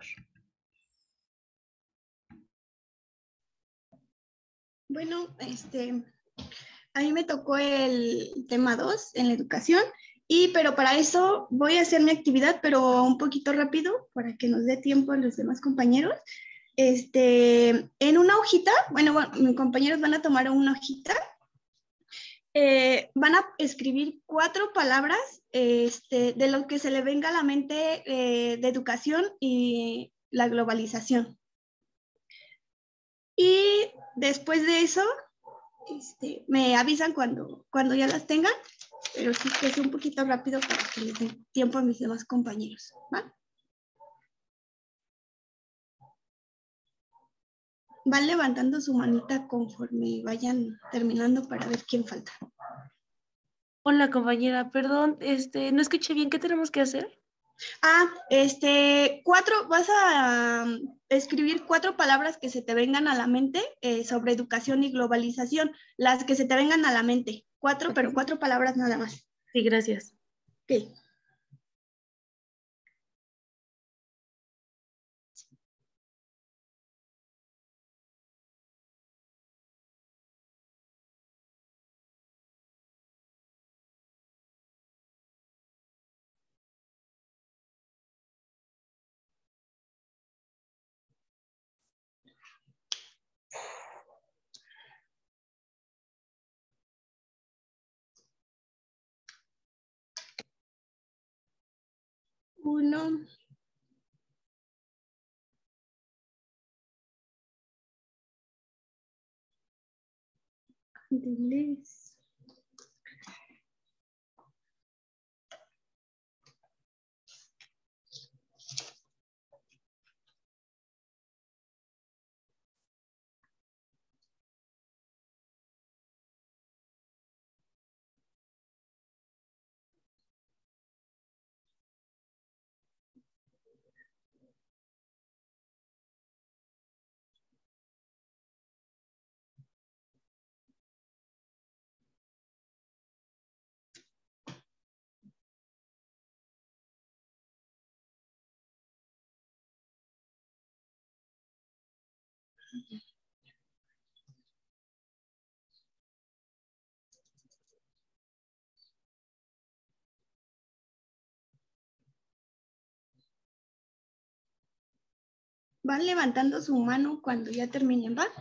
[SPEAKER 7] Bueno, este, a mí me tocó el tema dos en la educación, y pero para eso voy a hacer mi actividad, pero un poquito rápido para que nos dé tiempo a los demás compañeros. Este, en una hojita, bueno, bueno mis compañeros van a tomar una hojita, eh, van a escribir cuatro palabras este, de lo que se le venga a la mente eh, de educación y la globalización. Y después de eso, este, me avisan cuando, cuando ya las tengan, pero sí que es un poquito rápido para que les dé tiempo a mis demás compañeros, ¿va? Van levantando su manita conforme vayan terminando para ver quién falta.
[SPEAKER 8] Hola, compañera, perdón, este, no escuché bien, ¿qué tenemos que hacer?
[SPEAKER 7] Ah, este, cuatro, vas a um, escribir cuatro palabras que se te vengan a la mente eh, sobre educación y globalización, las que se te vengan a la mente, cuatro, okay. Pero cuatro palabras nada más.
[SPEAKER 8] Sí, gracias.
[SPEAKER 7] Ok. Uno. Inglés. Van levantando su mano cuando ya terminen, ¿va?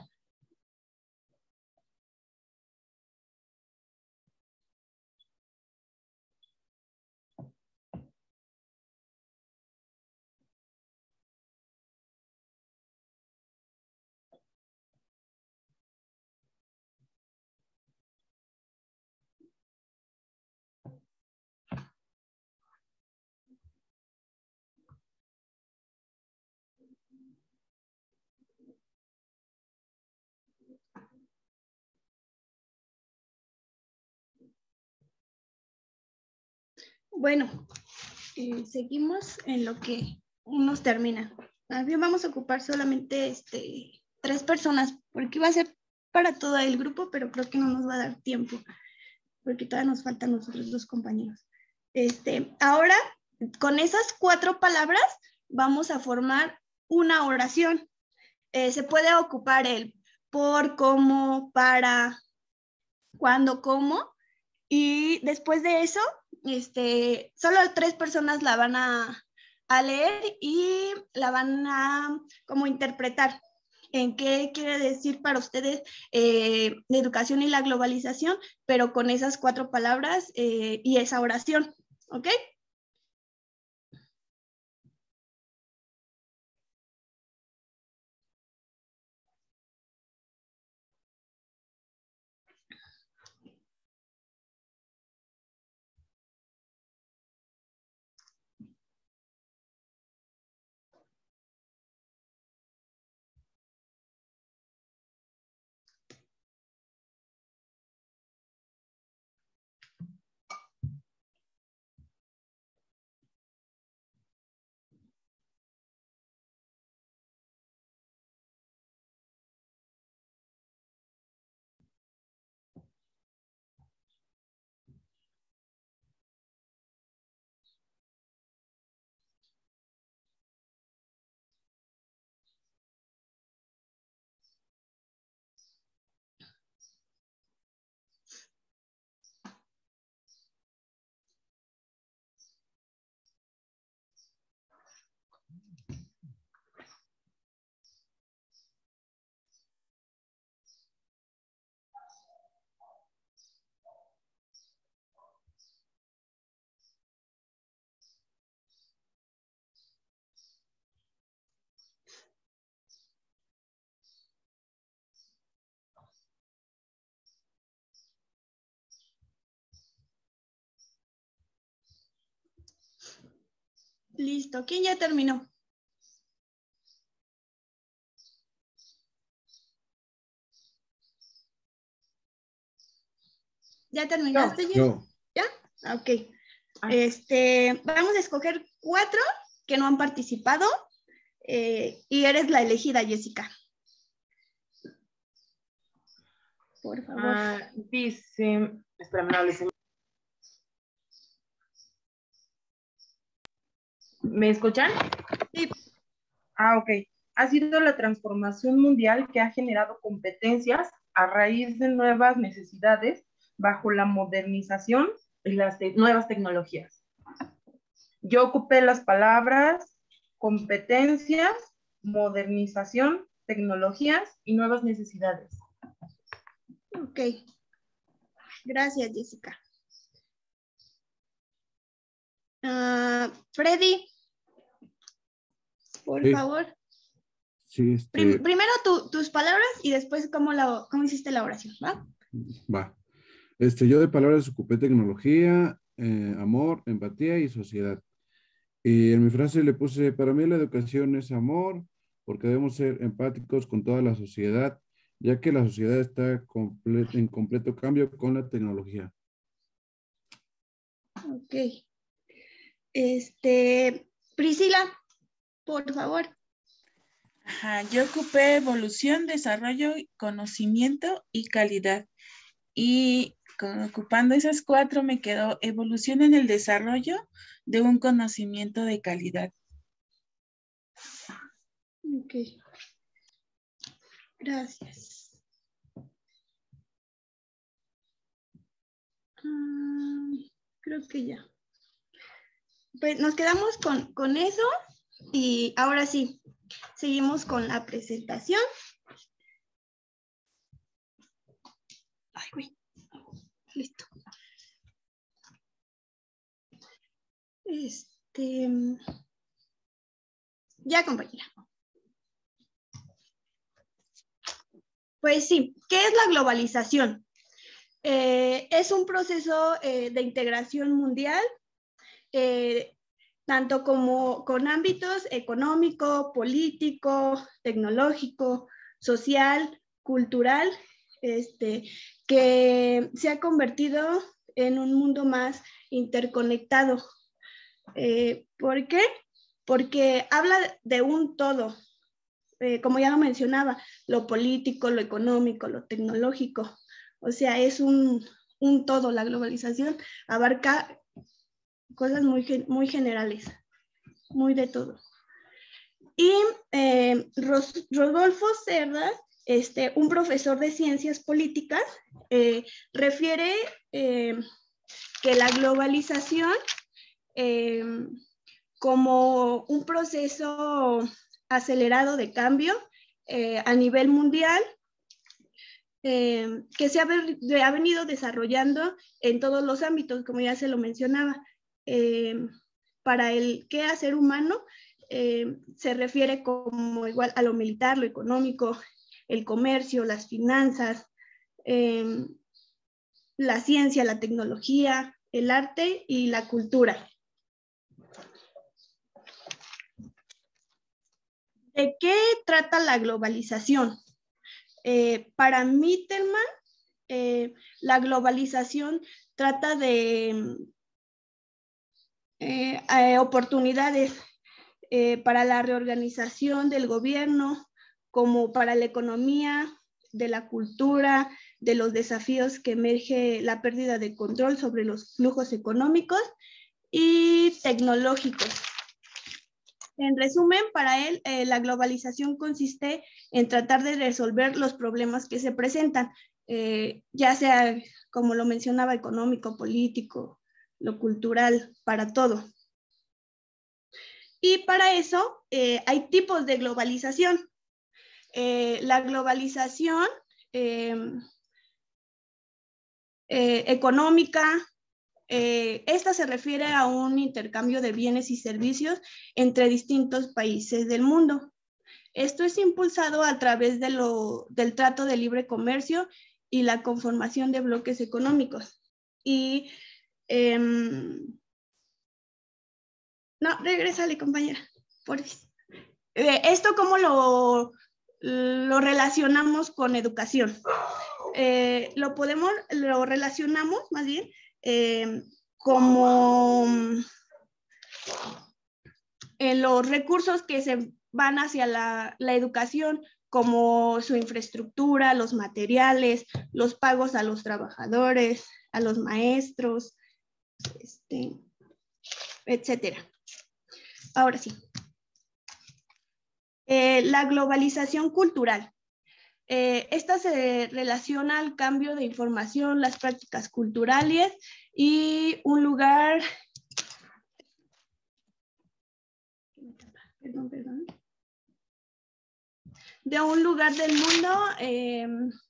[SPEAKER 7] Bueno, eh, seguimos en lo que unos terminan. Bien, vamos a ocupar solamente este, tres personas, porque iba a ser para todo el grupo, pero creo que no nos va a dar tiempo, porque todavía nos faltan los otros dos compañeros. Este, ahora, con esas cuatro palabras, vamos a formar una oración. Eh, se puede ocupar el por, cómo, para, cuándo, cómo, y después de eso, este, solo tres personas la van a, a leer y la van a como interpretar en qué quiere decir para ustedes eh, la educación y la globalización, pero con esas cuatro palabras eh, y esa oración, ¿ok? Listo, ¿quién ya terminó? ¿Ya terminaste, Jess?
[SPEAKER 9] Yo.
[SPEAKER 7] ¿Ya? Ok. Este, vamos a escoger cuatro que no han participado eh, y eres la elegida, Jessica. Por favor.
[SPEAKER 8] Ah, dice, espérame, no hables. ¿Me escuchan?
[SPEAKER 7] Sí.
[SPEAKER 8] Ah, ok. Ha sido la transformación mundial que ha generado competencias a raíz de nuevas necesidades bajo la modernización y las te- nuevas tecnologías. Yo ocupé las palabras competencias, modernización, tecnologías y nuevas necesidades.
[SPEAKER 7] Ok. Gracias, Jessica. Uh, Freddy, por
[SPEAKER 9] Sí.
[SPEAKER 7] favor.
[SPEAKER 9] Sí, este,
[SPEAKER 7] Prim- primero tu, tus palabras y después cómo, la, cómo hiciste la oración, ¿va?
[SPEAKER 9] va. Este, yo de palabras ocupé tecnología, eh, amor, empatía y sociedad. Y en mi frase le puse, para mí la educación es amor, porque debemos ser empáticos con toda la sociedad, ya que la sociedad está comple- en completo cambio con la tecnología.
[SPEAKER 7] Ok. Este, Priscila, por favor.
[SPEAKER 10] Ajá, yo ocupé evolución, desarrollo, conocimiento y calidad. Y con- ocupando esas cuatro me quedó evolución en el desarrollo de un conocimiento de calidad.
[SPEAKER 7] Ok. Gracias. Ah, creo que ya. Pues nos quedamos con, con eso y ahora sí, seguimos con la presentación. Ay, güey. Listo. Este. Ya, compañera. Pues sí, ¿qué es la globalización? Eh, es un proceso eh, de integración mundial, eh, tanto como con ámbitos económico, político, tecnológico, social, cultural, este, que se ha convertido en un mundo más interconectado. Eh, ¿Por qué? Porque habla de un todo, eh, como ya lo mencionaba, lo político, lo económico, lo tecnológico. O sea, es un, un todo. La globalización abarca cosas muy, muy generales, muy de todo. Y eh, Ros, Rodolfo Cerda, este, un profesor de ciencias políticas, eh, refiere eh, que la globalización eh, como un proceso acelerado de cambio eh, a nivel mundial eh, que se ha, ha venido desarrollando en todos los ámbitos, como ya se lo mencionaba. Eh, para el quehacer humano eh, se refiere como igual a lo militar, lo económico, el comercio, las finanzas, eh, la ciencia, la tecnología, el arte y la cultura. ¿De qué trata la globalización? Eh, para Mitterman, eh, la globalización trata de eh, eh, oportunidades eh, para la reorganización del gobierno, como para la economía, de la cultura, de los desafíos que emerge la pérdida de control sobre los flujos económicos y tecnológicos. En resumen, para él, eh, la globalización consiste en tratar de resolver los problemas que se presentan, eh, ya sea, como lo mencionaba, económico, político, lo cultural, para todo. Y para eso eh, hay tipos de globalización. Eh, la globalización eh, eh, económica, Eh, esta se refiere a un intercambio de bienes y servicios entre distintos países del mundo. Esto es impulsado a través de lo, del trato de libre comercio y la conformación de bloques económicos. Y, eh, no, regrésale, compañera. Por, eh, esto cómo lo, lo relacionamos con educación. Eh, lo podemos, lo relacionamos más bien eh, como en los recursos que se van hacia la, la educación, como su infraestructura, los materiales, los pagos a los trabajadores, a los maestros, este, etcétera. Ahora sí. Eh, la globalización cultural. Eh, esta se relaciona al cambio de información, las prácticas culturales y un lugar, perdón, perdón, de un lugar del mundo eh,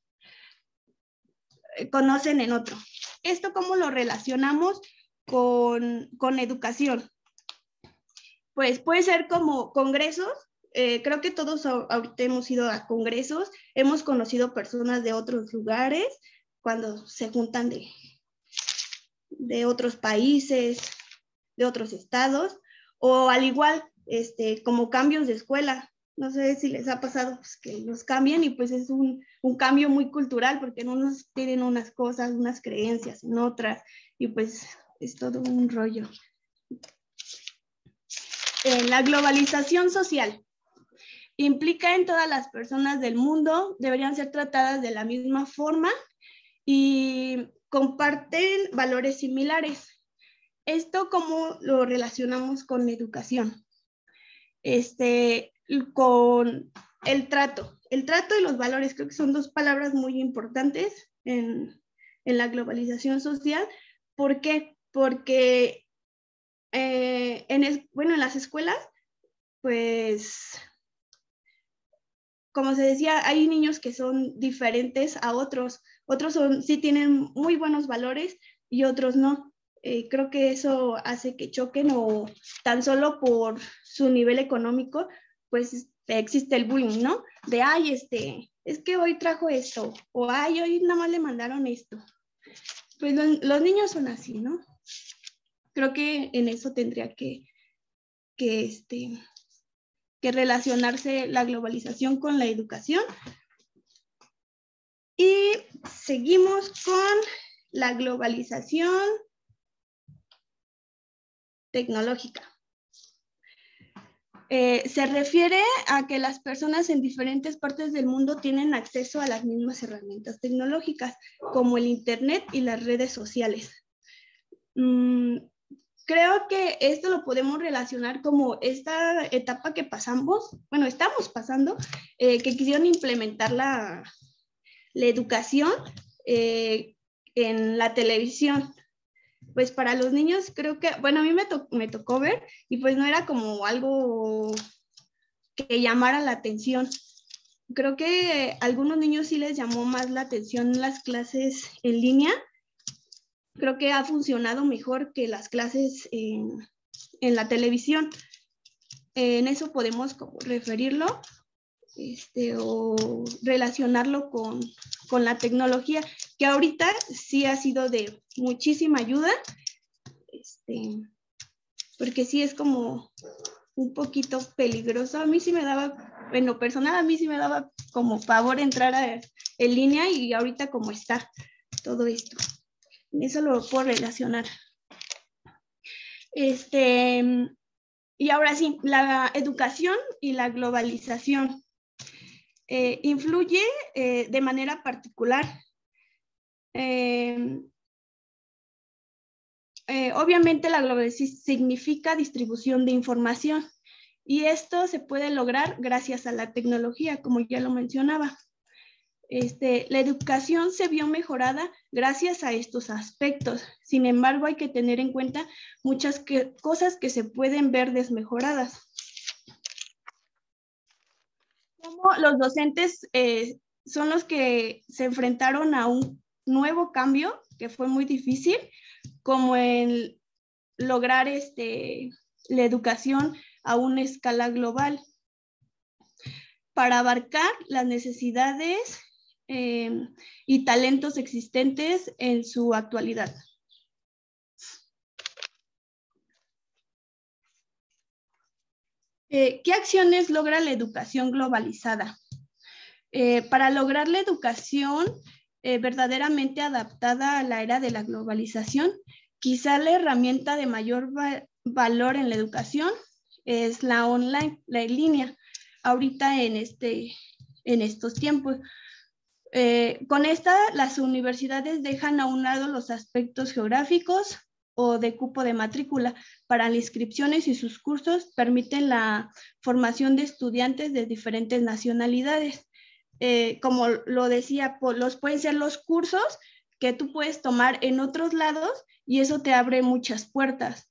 [SPEAKER 7] conocen en otro. ¿Esto cómo lo relacionamos con, con educación? Pues puede ser como congresos. Eh, creo que todos ahorita hemos ido a congresos, hemos conocido personas de otros lugares cuando se juntan de, de otros países, de otros estados, o al igual este, como cambios de escuela. No sé si les ha pasado pues, que los cambian y pues es un, un cambio muy cultural porque en unos tienen unas cosas, unas creencias, en otras, y pues es todo un rollo. Eh, la globalización social. Implica en todas las personas del mundo, deberían ser tratadas de la misma forma y comparten valores similares. ¿Esto cómo lo relacionamos con educación? Este, con el trato. El trato y los valores creo que son dos palabras muy importantes en, en la globalización social. ¿Por qué? Porque eh, en, es, bueno, en las escuelas, pues... como se decía, hay niños que son diferentes a otros. Otros son, sí tienen muy buenos valores y otros no. Eh, creo que eso hace que choquen o tan solo por su nivel económico, pues existe el bullying, ¿no? De, ay, este, es que hoy trajo esto, o ay, hoy nada más le mandaron esto. Pues los, los niños son así, ¿no? Creo que en eso tendría que, que este... que relacionarse la globalización con la educación. Y seguimos con la globalización tecnológica. Eh, se refiere a que las personas en diferentes partes del mundo tienen acceso a las mismas herramientas tecnológicas, como el Internet y las redes sociales. Mm, creo que esto lo podemos relacionar como esta etapa que pasamos, bueno, estamos pasando, eh, que quisieron implementar la, la educación eh, en la televisión. Pues para los niños creo que, bueno, a mí me, to me tocó ver y pues no era como algo que llamara la atención. Creo que a algunos niños sí les llamó más la atención las clases en línea. Creo que ha funcionado mejor que las clases en, en la televisión. En eso podemos como referirlo este, o relacionarlo con, con la tecnología, que ahorita sí ha sido de muchísima ayuda, este, porque sí es como un poquito peligroso. A mí sí me daba, en lo personal, a mí sí me daba como pavor entrar a, en línea y ahorita como está todo esto. Eso lo puedo relacionar. Este, y ahora sí, la educación y la globalización. Eh, influye eh, de manera particular. Eh, eh, obviamente la globalización significa distribución de información y esto se puede lograr gracias a la tecnología, como ya lo mencionaba. Este, la educación se vio mejorada gracias a estos aspectos. Sin embargo, hay que tener en cuenta muchas que, cosas que se pueden ver desmejoradas. Como los docentes eh, son los que se enfrentaron a un nuevo cambio que fue muy difícil, como el lograr este, la educación a una escala global para abarcar las necesidades eh, y talentos existentes en su actualidad. Eh, ¿Qué acciones logra la educación globalizada? Eh, para lograr la educación eh, verdaderamente adaptada a la era de la globalización, quizá la herramienta de mayor va valor en la educación es la online, la en línea, ahorita en, este, en estos tiempos. Eh, con esta, las universidades dejan a un lado los aspectos geográficos o de cupo de matrícula para las inscripciones y sus cursos permiten la formación de estudiantes de diferentes nacionalidades. Eh, como lo decía, los pueden ser los cursos que tú puedes tomar en otros lados y eso te abre muchas puertas.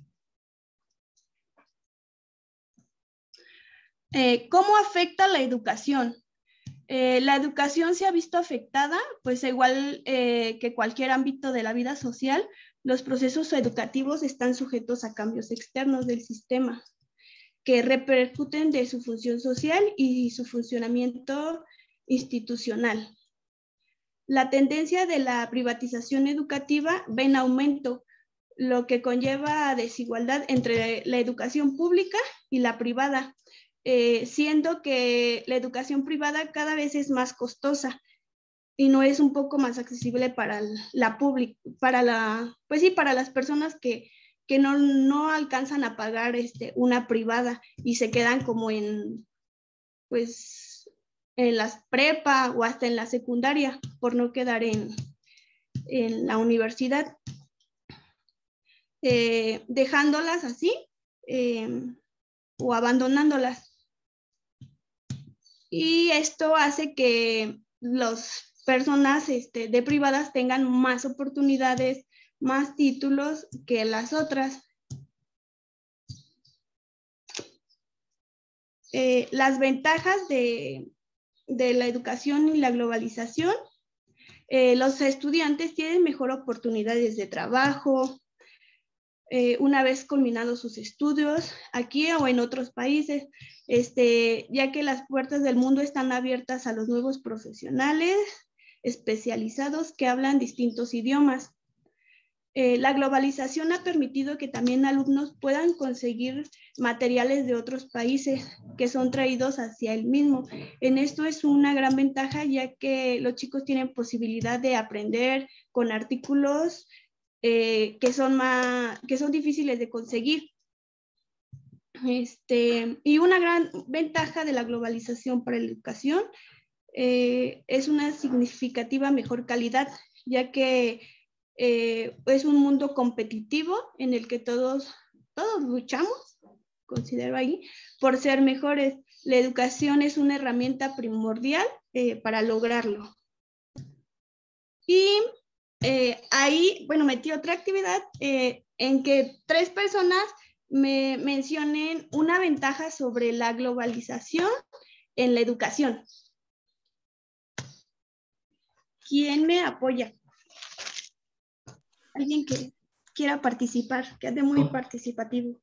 [SPEAKER 7] Eh, ¿Cómo afecta la educación? Eh, la educación se ha visto afectada, pues igual eh, que cualquier ámbito de la vida social, los procesos educativos están sujetos a cambios externos del sistema que repercuten de su función social y su funcionamiento institucional. La tendencia de la privatización educativa va en aumento, lo que conlleva a desigualdad entre la educación pública y la privada, eh, siendo que la educación privada cada vez es más costosa y no es un poco más accesible para la pública, para la, pues sí, para las personas que, que no, no alcanzan a pagar este, una privada y se quedan como en, pues, en las prepa o hasta en la secundaria por no quedar en, en la universidad, eh, dejándolas así eh, o abandonándolas. Y esto hace que las personas este, de privadas tengan más oportunidades, más títulos que las otras. Eh, las ventajas de, de la educación y la globalización. Eh, los estudiantes tienen mejor oportunidades de trabajo, eh, una vez culminados sus estudios, aquí o en otros países, este, ya que las puertas del mundo están abiertas a los nuevos profesionales especializados que hablan distintos idiomas. Eh, la globalización ha permitido que también alumnos puedan conseguir materiales de otros países que son traídos hacia el mismo. En esto es una gran ventaja, ya que los chicos tienen posibilidad de aprender con artículos eh, que, son más, que son difíciles de conseguir. Este, y una gran ventaja de la globalización para la educación eh, es una significativa mejor calidad, ya que eh, es un mundo competitivo en el que todos, todos luchamos, considero ahí, por ser mejores. La educación es una herramienta primordial eh, para lograrlo. Y eh, ahí, bueno, metí otra actividad eh, en que tres personas me mencionen una ventaja sobre la globalización en la educación. ¿Quién me apoya? Alguien que quiera participar, que ande muy participativo.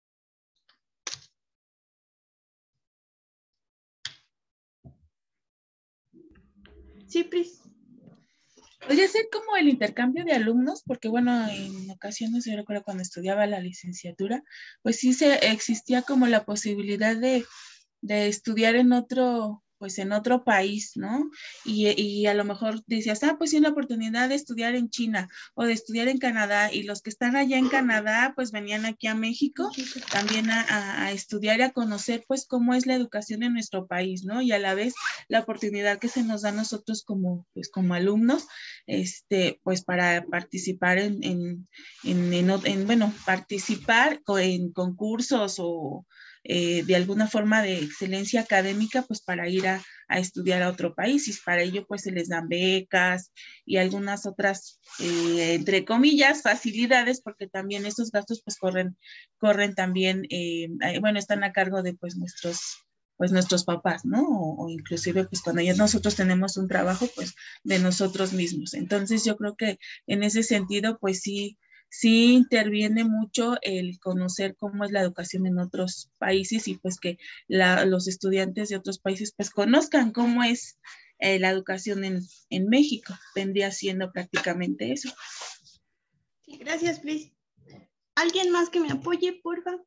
[SPEAKER 7] Sí, Pris.
[SPEAKER 10] Podría ser como el intercambio de alumnos, porque bueno, en ocasiones, yo recuerdo cuando estudiaba la licenciatura, pues sí se existía como la posibilidad de, de estudiar en otro, pues en otro país, ¿no? Y, y a lo mejor decías, ah, pues sí, una oportunidad de estudiar en China o de estudiar en Canadá, y los que están allá en Canadá, pues venían aquí a México también a, a, a estudiar y a conocer, pues, cómo es la educación en nuestro país, ¿no? Y a la vez la oportunidad que se nos da a nosotros como, pues, como alumnos, este, pues, para participar en, en, en, en, en bueno, participar en concursos o Eh, de alguna forma de excelencia académica, pues para ir a, a estudiar a otro país, y para ello pues se les dan becas y algunas otras, eh, entre comillas, facilidades, porque también esos gastos pues corren, corren también, eh, bueno, están a cargo de pues nuestros, pues nuestros papás, ¿no? O, o inclusive pues cuando ya nosotros tenemos un trabajo, pues de nosotros mismos. Entonces yo creo que en ese sentido pues sí, sí interviene mucho el conocer cómo es la educación en otros países, y pues que la, los estudiantes de otros países pues conozcan cómo es eh, la educación en, en México. Vendría siendo prácticamente eso.
[SPEAKER 7] Sí, gracias, Pris. ¿Alguien más que me apoye, por favor?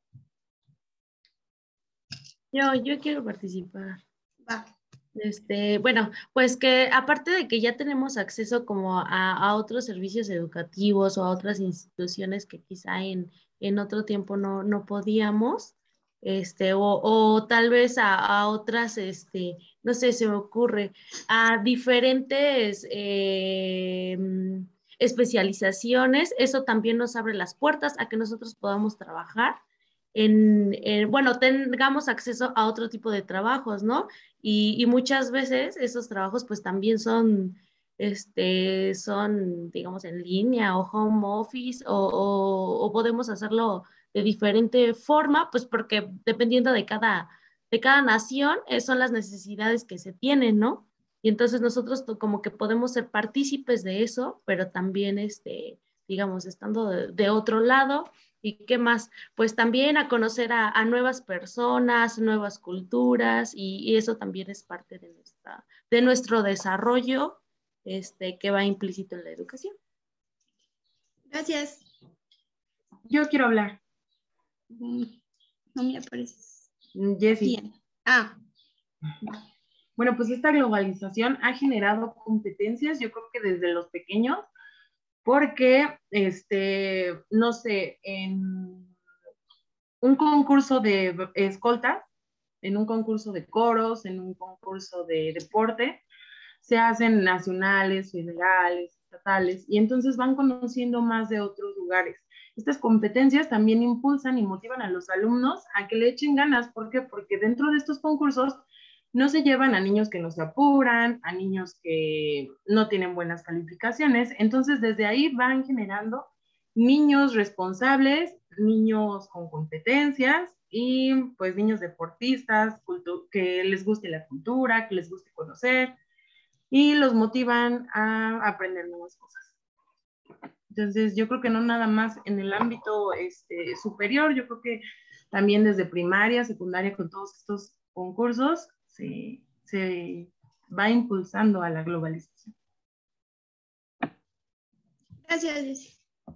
[SPEAKER 6] Yo, yo quiero participar.
[SPEAKER 7] Va.
[SPEAKER 6] Este, bueno, pues que aparte de que ya tenemos acceso como a, a otros servicios educativos o a otras instituciones que quizá en, en otro tiempo no, no podíamos, este, o, o tal vez a, a otras, este, no sé, se me ocurre, a diferentes eh, especializaciones, eso también nos abre las puertas a que nosotros podamos trabajar en, en bueno, tengamos acceso a otro tipo de trabajos, ¿no? Y, y muchas veces esos trabajos pues también son, este, son, digamos, en línea o home office, o, o, o podemos hacerlo de diferente forma, pues porque dependiendo de cada, de cada nación, eh, son las necesidades que se tienen, ¿no? Y entonces nosotros como que podemos ser partícipes de eso, pero también, este, digamos, estando de, de otro lado. ¿Y qué más? Pues también a conocer a, a nuevas personas, nuevas culturas, y, y eso también es parte de, nuestra, de nuestro desarrollo, este, que va implícito en la educación.
[SPEAKER 7] Gracias.
[SPEAKER 8] Yo quiero hablar.
[SPEAKER 7] No me apareces.
[SPEAKER 8] Jessie.
[SPEAKER 7] Bien. Ah.
[SPEAKER 8] Bueno, pues esta globalización ha generado competencias, yo creo que desde los pequeños, porque, este, no sé, en un concurso de escoltas, en un concurso de coros, en un concurso de deporte, se hacen nacionales, federales, estatales, y entonces van conociendo más de otros lugares. Estas competencias también impulsan y motivan a los alumnos a que le echen ganas. ¿Por qué? Porque dentro de estos concursos no se llevan a niños que no se apuran, a niños que no tienen buenas calificaciones. Entonces, desde ahí van generando niños responsables, niños con competencias y pues niños deportistas, que les guste la cultura, que les guste conocer, y los motivan a aprender nuevas cosas. Entonces, yo creo que no nada más en el ámbito este, superior, yo creo que también desde primaria, secundaria, con todos estos concursos, se, se va impulsando a la globalización.
[SPEAKER 7] Gracias, Lucy.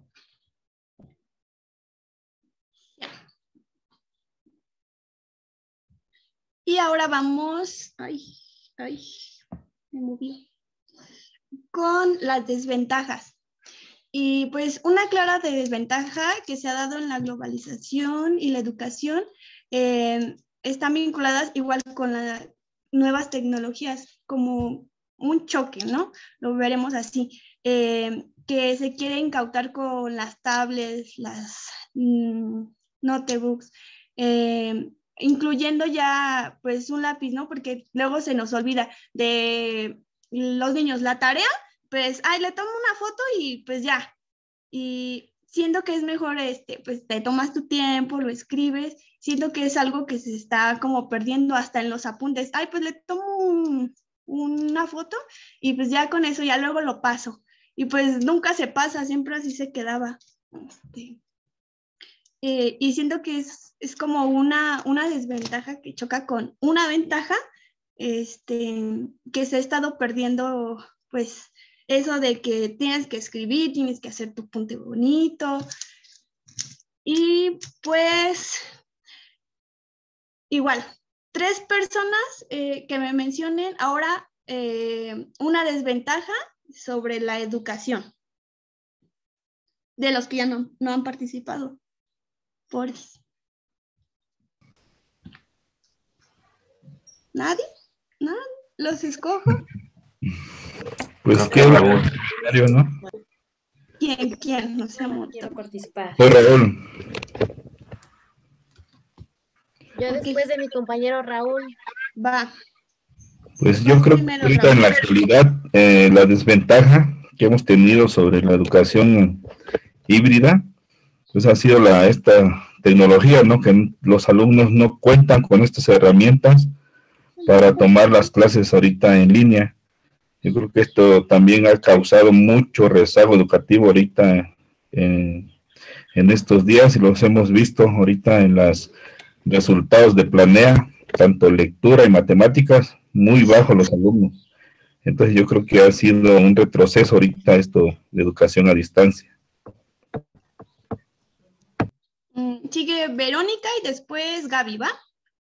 [SPEAKER 7] Y ahora vamos, ay, ay, me moví, con las desventajas. Y pues una clara desventaja que se ha dado en la globalización y la educación eh, están vinculadas igual con las nuevas tecnologías, como un choque, ¿no? Lo veremos así, eh, que se quiere incautar con las tablets, las mmm, notebooks, eh, incluyendo ya pues un lápiz, ¿no? Porque luego se nos olvida de los niños, la tarea, pues, ay, le tomo una foto y pues ya. Y siento que es mejor, este, pues te tomas tu tiempo, lo escribes, siento que es algo que se está como perdiendo hasta en los apuntes. Ay, pues le tomo un, una foto y pues ya con eso ya luego lo paso. Y pues nunca se pasa, siempre así se quedaba. Este, eh, y siento que es, es como una, una desventaja que choca con una ventaja, este, que se ha estado perdiendo, pues, eso de que tienes que escribir, tienes que hacer tu punto bonito. Y pues, igual, tres personas eh, que me mencionen ahora eh, una desventaja sobre la educación de los que ya no, no han participado. Por ¿Nadie? ¿No? ¿Los escojo?
[SPEAKER 5] Pues qué Raúl, ¿no?
[SPEAKER 7] ¿Quién? ¿Quién? No sé,
[SPEAKER 2] no quiero participar.
[SPEAKER 5] Fue Raúl.
[SPEAKER 6] Yo okay. Después de mi compañero Raúl.
[SPEAKER 7] Va.
[SPEAKER 5] Pues yo creo que ahorita en la actualidad eh, la desventaja que hemos tenido sobre la educación híbrida pues ha sido la esta tecnología, ¿no? Que los alumnos no cuentan con estas herramientas para tomar las clases ahorita en línea. Yo creo que esto también ha causado mucho rezago educativo ahorita en, en estos días y los hemos visto ahorita en los resultados de Planea, tanto lectura y matemáticas, muy bajos los alumnos. Entonces yo creo que ha sido un retroceso ahorita esto de educación a distancia.
[SPEAKER 7] Sigue Verónica y después Gaby, ¿va?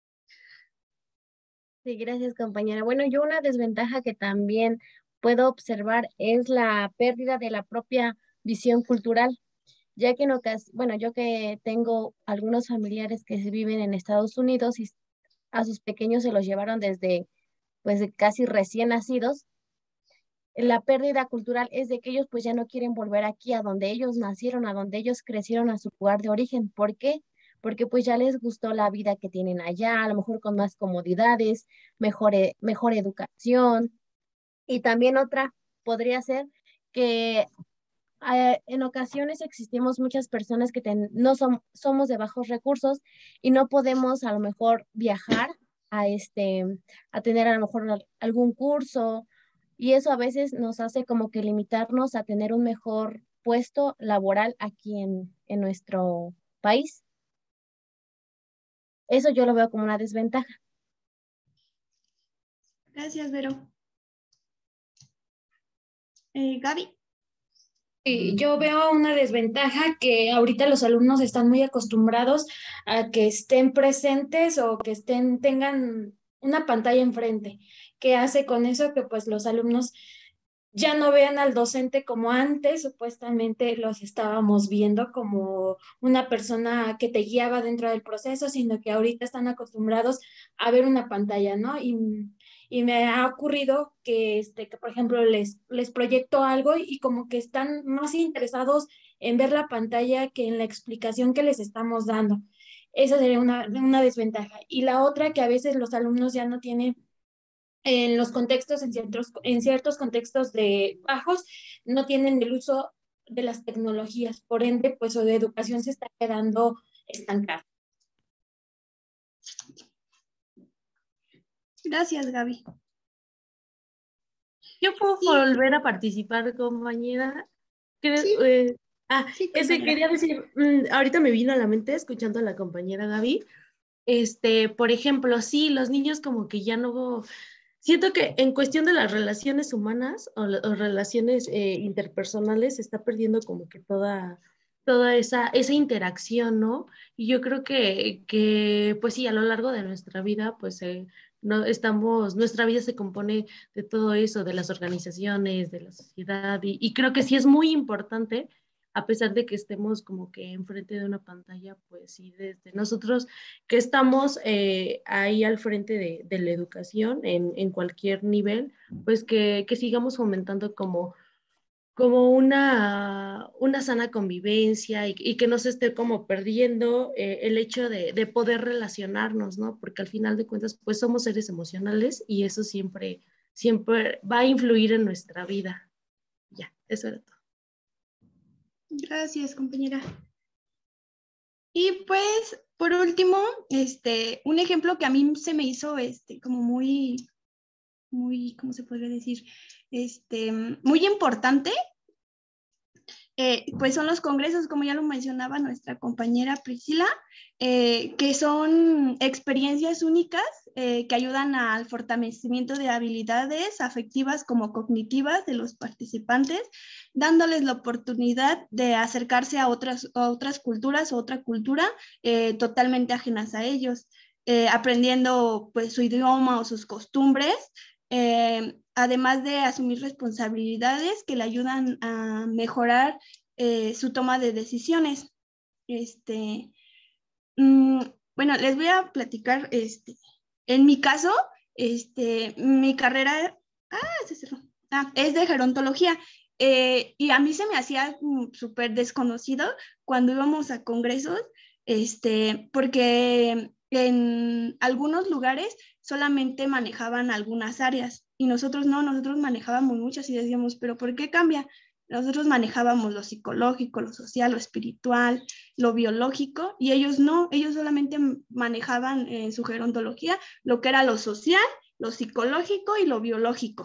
[SPEAKER 6] Sí, gracias, compañera. Bueno, yo una desventaja que también puedo observar es la pérdida de la propia visión cultural, ya que en ocas- bueno, yo que tengo algunos familiares que se viven en Estados Unidos y a sus pequeños se los llevaron desde, pues, casi recién nacidos, la pérdida cultural es de que ellos pues ya no quieren volver aquí a donde ellos nacieron, a donde ellos crecieron, a su lugar de origen. ¿Por qué? Porque pues ya les gustó la vida que tienen allá, a lo mejor con más comodidades, mejor, e- mejor educación. Y también otra podría ser que eh, en ocasiones existimos muchas personas que ten- no som- somos de bajos recursos y no podemos a lo mejor viajar a, este, a tener a lo mejor al- algún curso y eso a veces nos hace como que limitarnos a tener un mejor puesto laboral aquí en, en nuestro país. Eso yo lo veo como una desventaja.
[SPEAKER 7] Gracias, Vero. Eh, Gaby.
[SPEAKER 2] Sí, yo veo una desventaja que ahorita los alumnos están muy acostumbrados a que estén presentes o que estén, tengan una pantalla enfrente. ¿Qué hace con eso? Que pues los alumnos ya no vean al docente como antes, supuestamente los estábamos viendo como una persona que te guiaba dentro del proceso, sino que ahorita están acostumbrados a ver una pantalla, ¿no? Y, y me ha ocurrido que, este, que, por ejemplo, les, les proyecto algo y como que están más interesados en ver la pantalla que en la explicación que les estamos dando. Esa sería una, una desventaja. Y la otra, que a veces los alumnos ya no tienen en los contextos, en ciertos, en ciertos contextos de bajos, no tienen el uso de las tecnologías, por ende, pues su educación se está quedando estancada.
[SPEAKER 7] Gracias, Gaby.
[SPEAKER 11] Yo puedo sí. volver a participar, compañera. Creo,
[SPEAKER 7] sí.
[SPEAKER 11] eh, ah,
[SPEAKER 7] sí,
[SPEAKER 11] ese quería decir, mmm, ahorita me vino a la mente escuchando a la compañera Gaby. Este, por ejemplo, sí, los niños como que ya no. Siento que en cuestión de las relaciones humanas o, o relaciones eh, interpersonales se está perdiendo como que toda, toda esa, esa interacción, ¿no? Y yo creo que, que, pues sí, a lo largo de nuestra vida, pues eh, no estamos, nuestra vida se compone de todo eso, de las organizaciones, de la sociedad, y, y creo que sí es muy importante a pesar de que estemos como que enfrente de una pantalla, pues sí, desde nosotros que estamos eh, ahí al frente de, de la educación en, en cualquier nivel, pues que, que sigamos fomentando como como una, una sana convivencia y, y que no se esté como perdiendo eh, el hecho de, de poder relacionarnos, ¿no? Porque al final de cuentas, pues somos seres emocionales y eso siempre, siempre va a influir en nuestra vida. Ya, eso era todo.
[SPEAKER 7] Gracias, compañera. Y pues, por último, este, un ejemplo que a mí se me hizo este, como muy, muy, ¿cómo se podría decir? Este, muy importante. Eh, pues son los congresos, como ya lo mencionaba nuestra compañera Priscila, eh, que son experiencias únicas eh, que ayudan al fortalecimiento de habilidades afectivas como cognitivas de los participantes, dándoles la oportunidad de acercarse a otras, a otras culturas o otra cultura eh, totalmente ajenas a ellos, eh, aprendiendo pues su idioma o sus costumbres. Eh, además de asumir responsabilidades que le ayudan a mejorar eh, su toma de decisiones. Este, mmm, bueno, les voy a platicar, este, en mi caso, este, mi carrera, ah, se cerró, ah, es de gerontología. Eh, y a mí se me hacía mm, súper desconocido cuando íbamos a congresos, este, porque en algunos lugares solamente manejaban algunas áreas y nosotros no, nosotros manejábamos muchas y decíamos, pero ¿por qué cambia? Nosotros manejábamos lo psicológico, lo social, lo espiritual, lo biológico, y ellos no, ellos solamente manejaban en su gerontología lo que era lo social, lo psicológico y lo biológico.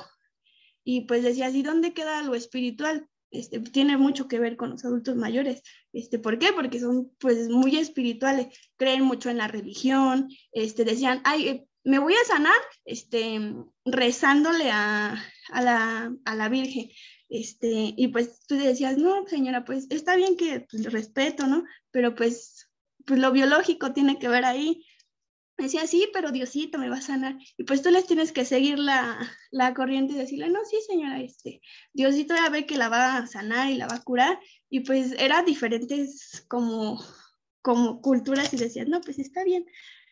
[SPEAKER 7] Y pues decías, ¿y dónde queda lo espiritual? Este, tiene mucho que ver con los adultos mayores. Este, ¿por qué? Porque son pues muy espirituales, creen mucho en la religión, este, decían, ay, me voy a sanar este, rezándole a, a, la, a la Virgen. Este, y pues tú decías, no, señora, pues está bien que pues, respeto, ¿no? Pero pues, pues lo biológico tiene que ver ahí. Decía, sí, pero Diosito me va a sanar. Y pues tú les tienes que seguir la, la corriente y decirle, no, sí, señora, este, Diosito ya ve que la va a sanar y la va a curar. Y pues eran diferentes como, como culturas y decían, no, pues está bien.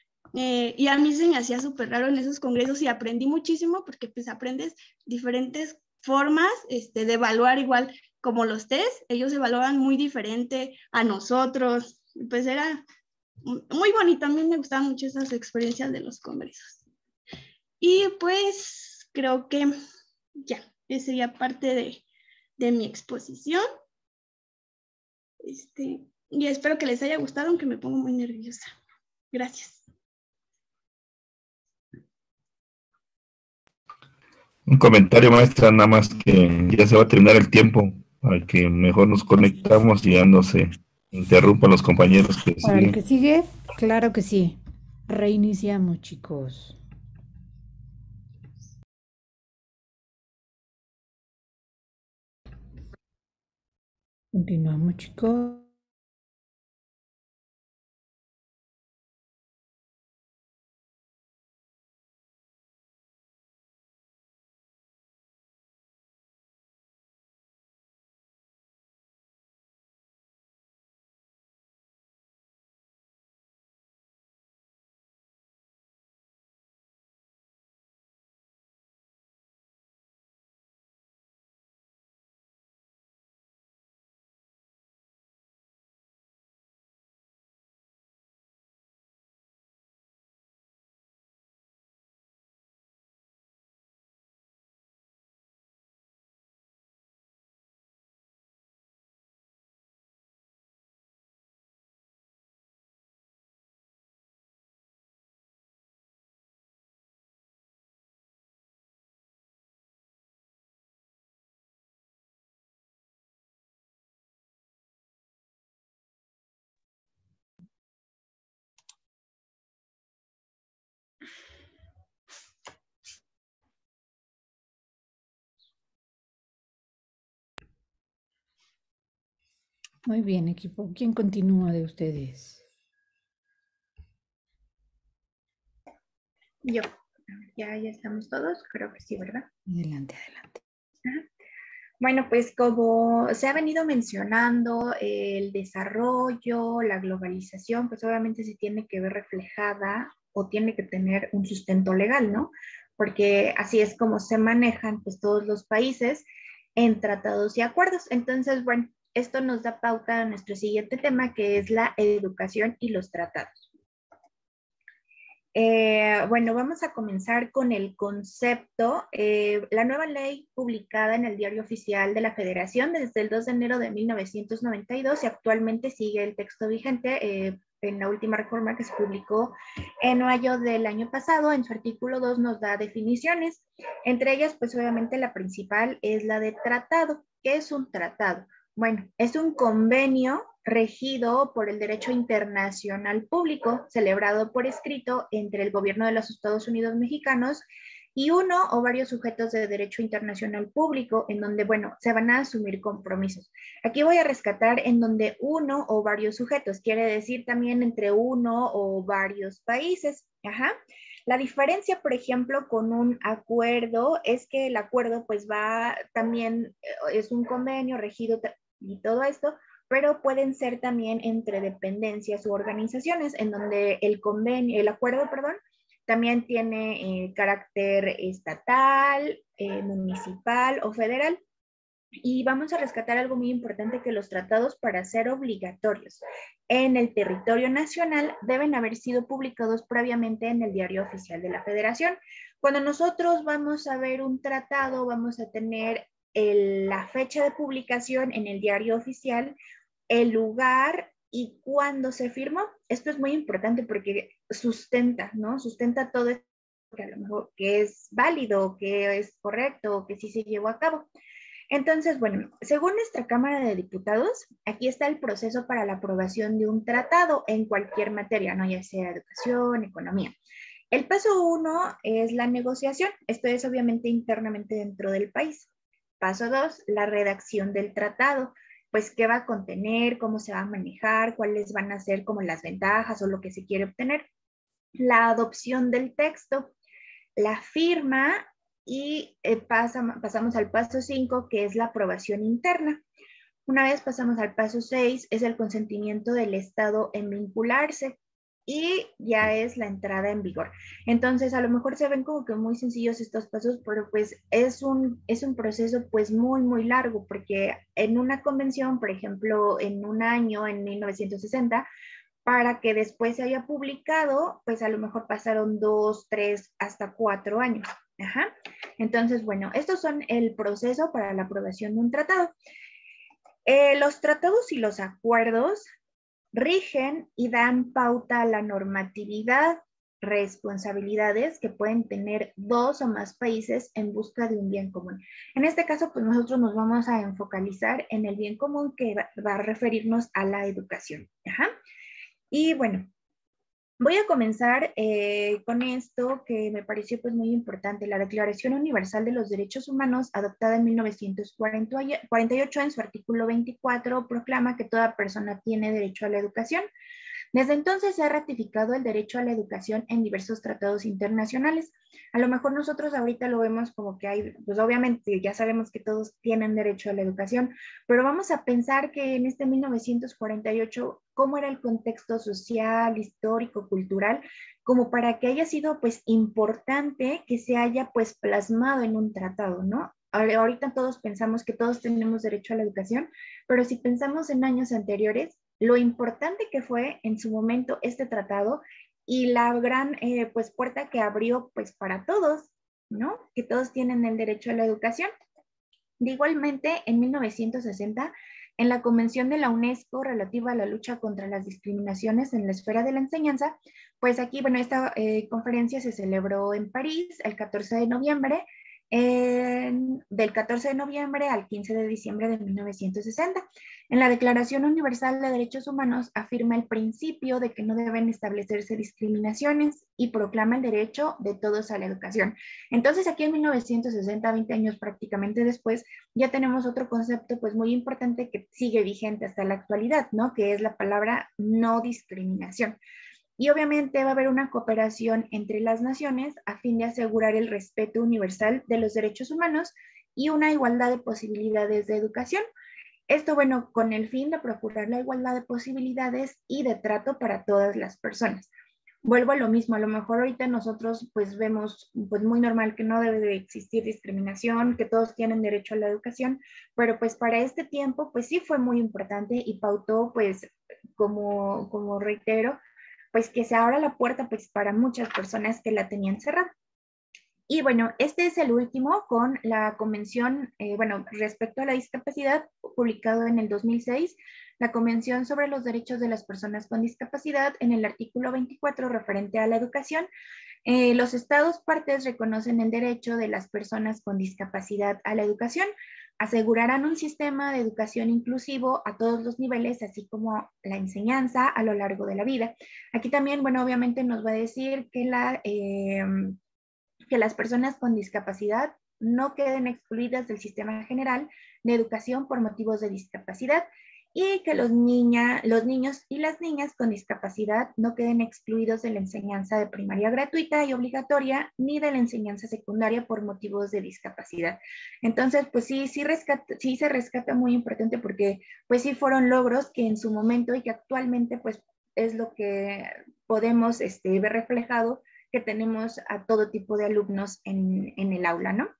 [SPEAKER 7] Eh, y a mí se me hacía súper raro en esos congresos y aprendí muchísimo porque pues aprendes diferentes formas este, de evaluar igual como los test. Ellos evaluaban muy diferente a nosotros. Y pues era muy bonito, a mí me gustaban mucho esas experiencias de los congresos. Y pues creo que ya, esa sería parte de, de mi exposición. Este, y espero que les haya gustado, aunque me pongo muy nerviosa. Gracias.
[SPEAKER 5] Un comentario, maestra, nada más que ya se va a terminar el tiempo para que mejor nos conectamos y ya no se interrumpan los compañeros que
[SPEAKER 1] Para el que
[SPEAKER 5] siguen.
[SPEAKER 1] sigue, claro que sí. Reiniciamos, chicos. Continuamos, chicos. Muy bien, equipo. ¿Quién continúa de ustedes?
[SPEAKER 12] Yo. Ya, ya estamos todos, creo que sí, ¿verdad?
[SPEAKER 1] Adelante, adelante.
[SPEAKER 12] Ajá. Bueno, pues como se ha venido mencionando, el desarrollo, la globalización, pues obviamente se tiene que ver reflejada o tiene que tener un sustento legal, ¿no? Porque así es como se manejan pues todos los países en tratados y acuerdos. Entonces, bueno, esto nos da pauta a nuestro siguiente tema, que es la educación y los tratados. Eh, bueno, vamos a comenzar con el concepto. Eh, la nueva ley publicada en el Diario Oficial de la Federación desde el dos de enero de mil novecientos noventa y dos y actualmente sigue el texto vigente eh, en la última reforma que se publicó en mayo del año pasado. En su artículo dos nos da definiciones. Entre ellas, pues obviamente la principal es la de tratado. ¿Qué es un tratado? Bueno, es un convenio regido por el derecho internacional público, celebrado por escrito entre el gobierno de los Estados Unidos mexicanos y uno o varios sujetos de derecho internacional público, en donde, bueno, se van a asumir compromisos. Aquí voy a rescatar en donde uno o varios sujetos, quiere decir también entre uno o varios países. Ajá. La diferencia, por ejemplo, con un acuerdo es que el acuerdo pues va también, es un convenio regido y todo esto, pero pueden ser también entre dependencias u organizaciones, en donde el convenio, el acuerdo, perdón, también tiene eh, carácter estatal, eh, municipal o federal. Y vamos a rescatar algo muy importante, que los tratados, para ser obligatorios en el territorio nacional, deben haber sido publicados previamente en el Diario Oficial de la Federación. Cuando nosotros vamos a ver un tratado, vamos a tener el, la fecha de publicación en el Diario Oficial, el lugar y cuándo se firmó. Esto es muy importante porque sustenta, ¿no? Sustenta todo esto, que a lo mejor que es válido, que es correcto, que sí se llevó a cabo. Entonces, bueno, según nuestra Cámara de Diputados, aquí está el proceso para la aprobación de un tratado en cualquier materia, ¿no? Ya sea educación, economía. El paso uno es la negociación. Esto es obviamente internamente dentro del país. Paso dos, la redacción del tratado. Pues qué va a contener, cómo se va a manejar, cuáles van a ser como las ventajas o lo que se quiere obtener. La adopción del texto, la firma y eh, pasa, pasamos al paso cinco, que es la aprobación interna. Una vez pasamos al paso seis, es el consentimiento del Estado en vincularse y ya es la entrada en vigor. Entonces, a lo mejor se ven como que muy sencillos estos pasos, pero pues es un, es un proceso pues muy, muy largo, porque en una convención, por ejemplo, en un año, en mil novecientos sesenta, para que después se haya publicado, pues a lo mejor pasaron dos, tres, hasta cuatro años. Ajá. Entonces, bueno, estos son el proceso para la aprobación de un tratado. Eh, los tratados y los acuerdos rigen y dan pauta a la normatividad, responsabilidades que pueden tener dos o más países en busca de un bien común. En este caso, pues nosotros nos vamos a enfocalizar en el bien común, que va, va a referirnos a la educación. Ajá. Y bueno, voy a comenzar eh, con esto que me pareció pues muy importante. La Declaración Universal de los Derechos Humanos, adoptada en mil novecientos cuarenta y ocho, en su artículo veinticuatro, proclama que toda persona tiene derecho a la educación. Desde entonces se ha ratificado el derecho a la educación en diversos tratados internacionales. A lo mejor nosotros ahorita lo vemos como que hay, pues obviamente ya sabemos que todos tienen derecho a la educación, pero vamos a pensar que en este mil novecientos cuarenta y ocho, ¿cómo era el contexto social, histórico, cultural, como para que haya sido pues importante que se haya pues plasmado en un tratado, ¿no? Ahorita todos pensamos que todos tenemos derecho a la educación, pero si pensamos en años anteriores, lo importante que fue en su momento este tratado y la gran eh, pues puerta que abrió pues para todos, ¿no? Que todos tienen el derecho a la educación. De igualmente, en mil novecientos sesenta, en la Convención de la UNESCO relativa a la lucha contra las discriminaciones en la esfera de la enseñanza, pues aquí, bueno, esta eh, conferencia se celebró en París el catorce de noviembre, En, del catorce de noviembre al quince de diciembre de mil novecientos sesenta. En la Declaración Universal de Derechos Humanos afirma el principio de que no deben establecerse discriminaciones y proclama el derecho de todos a la educación. Entonces aquí en mil novecientos sesenta, veinte años prácticamente después, ya tenemos otro concepto pues muy importante que sigue vigente hasta la actualidad, ¿no? Que es la palabra no discriminación. Y obviamente va a haber una cooperación entre las naciones a fin de asegurar el respeto universal de los derechos humanos y una igualdad de posibilidades de educación. Esto, bueno, con el fin de procurar la igualdad de posibilidades y de trato para todas las personas. Vuelvo a lo mismo, a lo mejor ahorita nosotros pues vemos pues muy normal que no debe de existir discriminación, que todos tienen derecho a la educación, pero pues para este tiempo pues sí fue muy importante y pautó pues como, como reitero, pues que se abra la puerta pues para muchas personas que la tenían cerrada. Y bueno, este es el último con la convención, eh, bueno, respecto a la discapacidad, publicado en el dos mil seis, la Convención sobre los Derechos de las Personas con Discapacidad, en el artículo veinticuatro referente a la educación. Eh, los estados partes reconocen el derecho de las personas con discapacidad a la educación, asegurarán un sistema de educación inclusivo a todos los niveles, así como la enseñanza a lo largo de la vida. Aquí también, bueno, obviamente nos va a decir que la... Eh, que las personas con discapacidad no queden excluidas del sistema general de educación por motivos de discapacidad y que los, niña, los niños y las niñas con discapacidad no queden excluidos de la enseñanza de primaria gratuita y obligatoria ni de la enseñanza secundaria por motivos de discapacidad. Entonces, pues sí, sí, rescata, sí se rescata muy importante porque pues sí fueron logros que en su momento y que actualmente pues es lo que podemos este, ver reflejado que tenemos a todo tipo de alumnos en, en el aula, ¿no?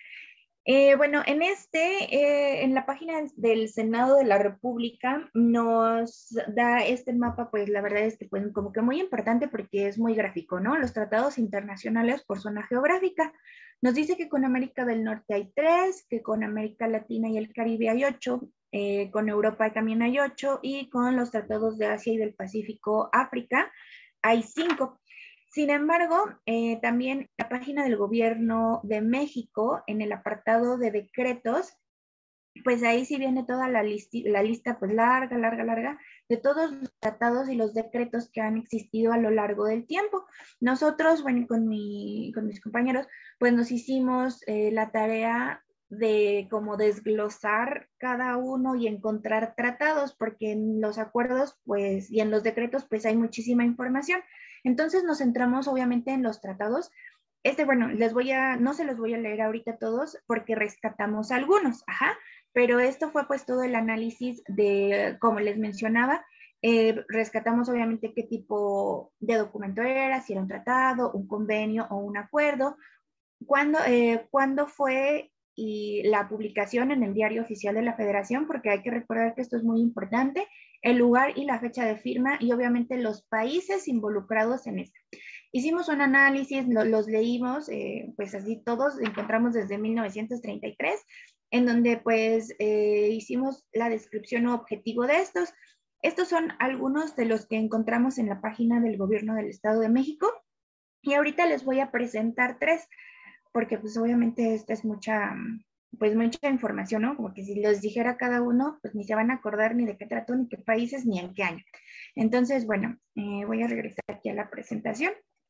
[SPEAKER 12] Eh, bueno, en este, eh, en la página del Senado de la República nos da este mapa, pues la verdad es que pues, como que muy importante porque es muy gráfico, ¿no? Los tratados internacionales por zona geográfica. Nos dice que con América del Norte hay tres, que con América Latina y el Caribe hay ocho, eh, con Europa también hay ocho, y con los tratados de Asia y del Pacífico, África, hay cinco. Sin embargo, eh, también la página del Gobierno de México, en el apartado de decretos, pues ahí sí viene toda la, listi la lista, pues larga, larga, larga, de todos los tratados y los decretos que han existido a lo largo del tiempo. Nosotros, bueno, con, mi, con mis compañeros, pues nos hicimos eh, la tarea de como desglosar cada uno y encontrar tratados, porque en los acuerdos, pues, y en los decretos, pues hay muchísima información. Entonces nos centramos obviamente en los tratados. Este, bueno, les voy a, no se los voy a leer ahorita todos porque rescatamos algunos, ajá, pero esto fue pues todo el análisis de, como les mencionaba, eh, rescatamos obviamente qué tipo de documento era, si era un tratado, un convenio o un acuerdo, cuándo, eh, cuándo fue y la publicación en el Diario Oficial de la Federación, porque hay que recordar que esto es muy importante, el lugar y la fecha de firma y obviamente los países involucrados en esto. Hicimos un análisis, lo, los leímos, eh, pues así todos, encontramos desde mil novecientos treinta y tres, en donde pues eh, hicimos la descripción o objetivo de estos. Estos son algunos de los que encontramos en la página del Gobierno del Estado de México y ahorita les voy a presentar tres, porque pues obviamente esta es mucha, pues mucha información, ¿no? Como que si los dijera cada uno, pues ni se van a acordar ni de qué trató, ni qué países, ni en qué año. Entonces, bueno, eh, voy a regresar aquí a la presentación.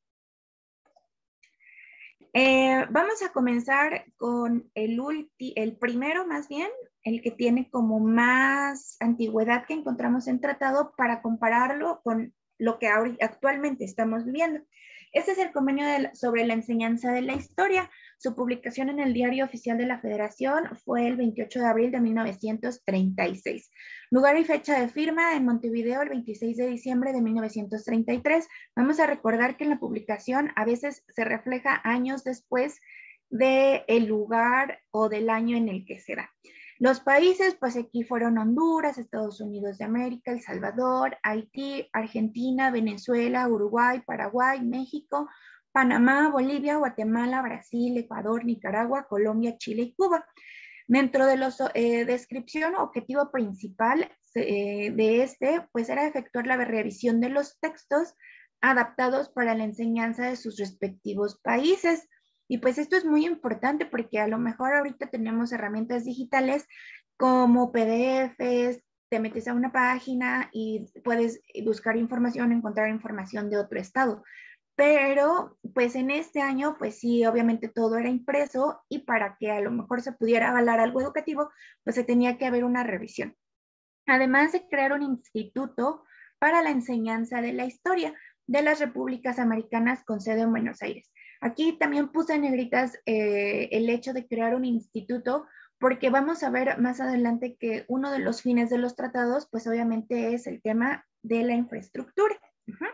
[SPEAKER 12] Eh, vamos a comenzar con el, ulti, el primero más bien, el que tiene como más antigüedad que encontramos en tratado para compararlo con lo que ahora, actualmente estamos viviendo. Este es el convenio de la, sobre la enseñanza de la historia. Su publicación en el Diario Oficial de la Federación fue el veintiocho de abril de mil novecientos treinta y seis. Lugar y fecha de firma en Montevideo el veintiséis de diciembre de mil novecientos treinta y tres. Vamos a recordar que en la publicación a veces se refleja años después del lugar o del año en el que se da. Los países, pues aquí fueron Honduras, Estados Unidos de América, El Salvador, Haití, Argentina, Venezuela, Uruguay, Paraguay, México, Panamá, Bolivia, Guatemala, Brasil, Ecuador, Nicaragua, Colombia, Chile y Cuba. Dentro de la eh, descripción o objetivo principal eh, de este, pues era efectuar la revisión de los textos adaptados para la enseñanza de sus respectivos países. Y pues esto es muy importante porque a lo mejor ahorita tenemos herramientas digitales como P D Fs, te metes a una página y puedes buscar información, encontrar información de otro estado. Pero pues en este año pues sí, obviamente todo era impreso y para que a lo mejor se pudiera avalar algo educativo, pues se tenía que haber una revisión. Además de crear un instituto para la enseñanza de la historia de las repúblicas americanas con sede en Buenos Aires. Aquí también puse en negritas eh, el hecho de crear un instituto, porque vamos a ver más adelante que uno de los fines de los tratados, pues obviamente es el tema de la infraestructura. Uh-huh.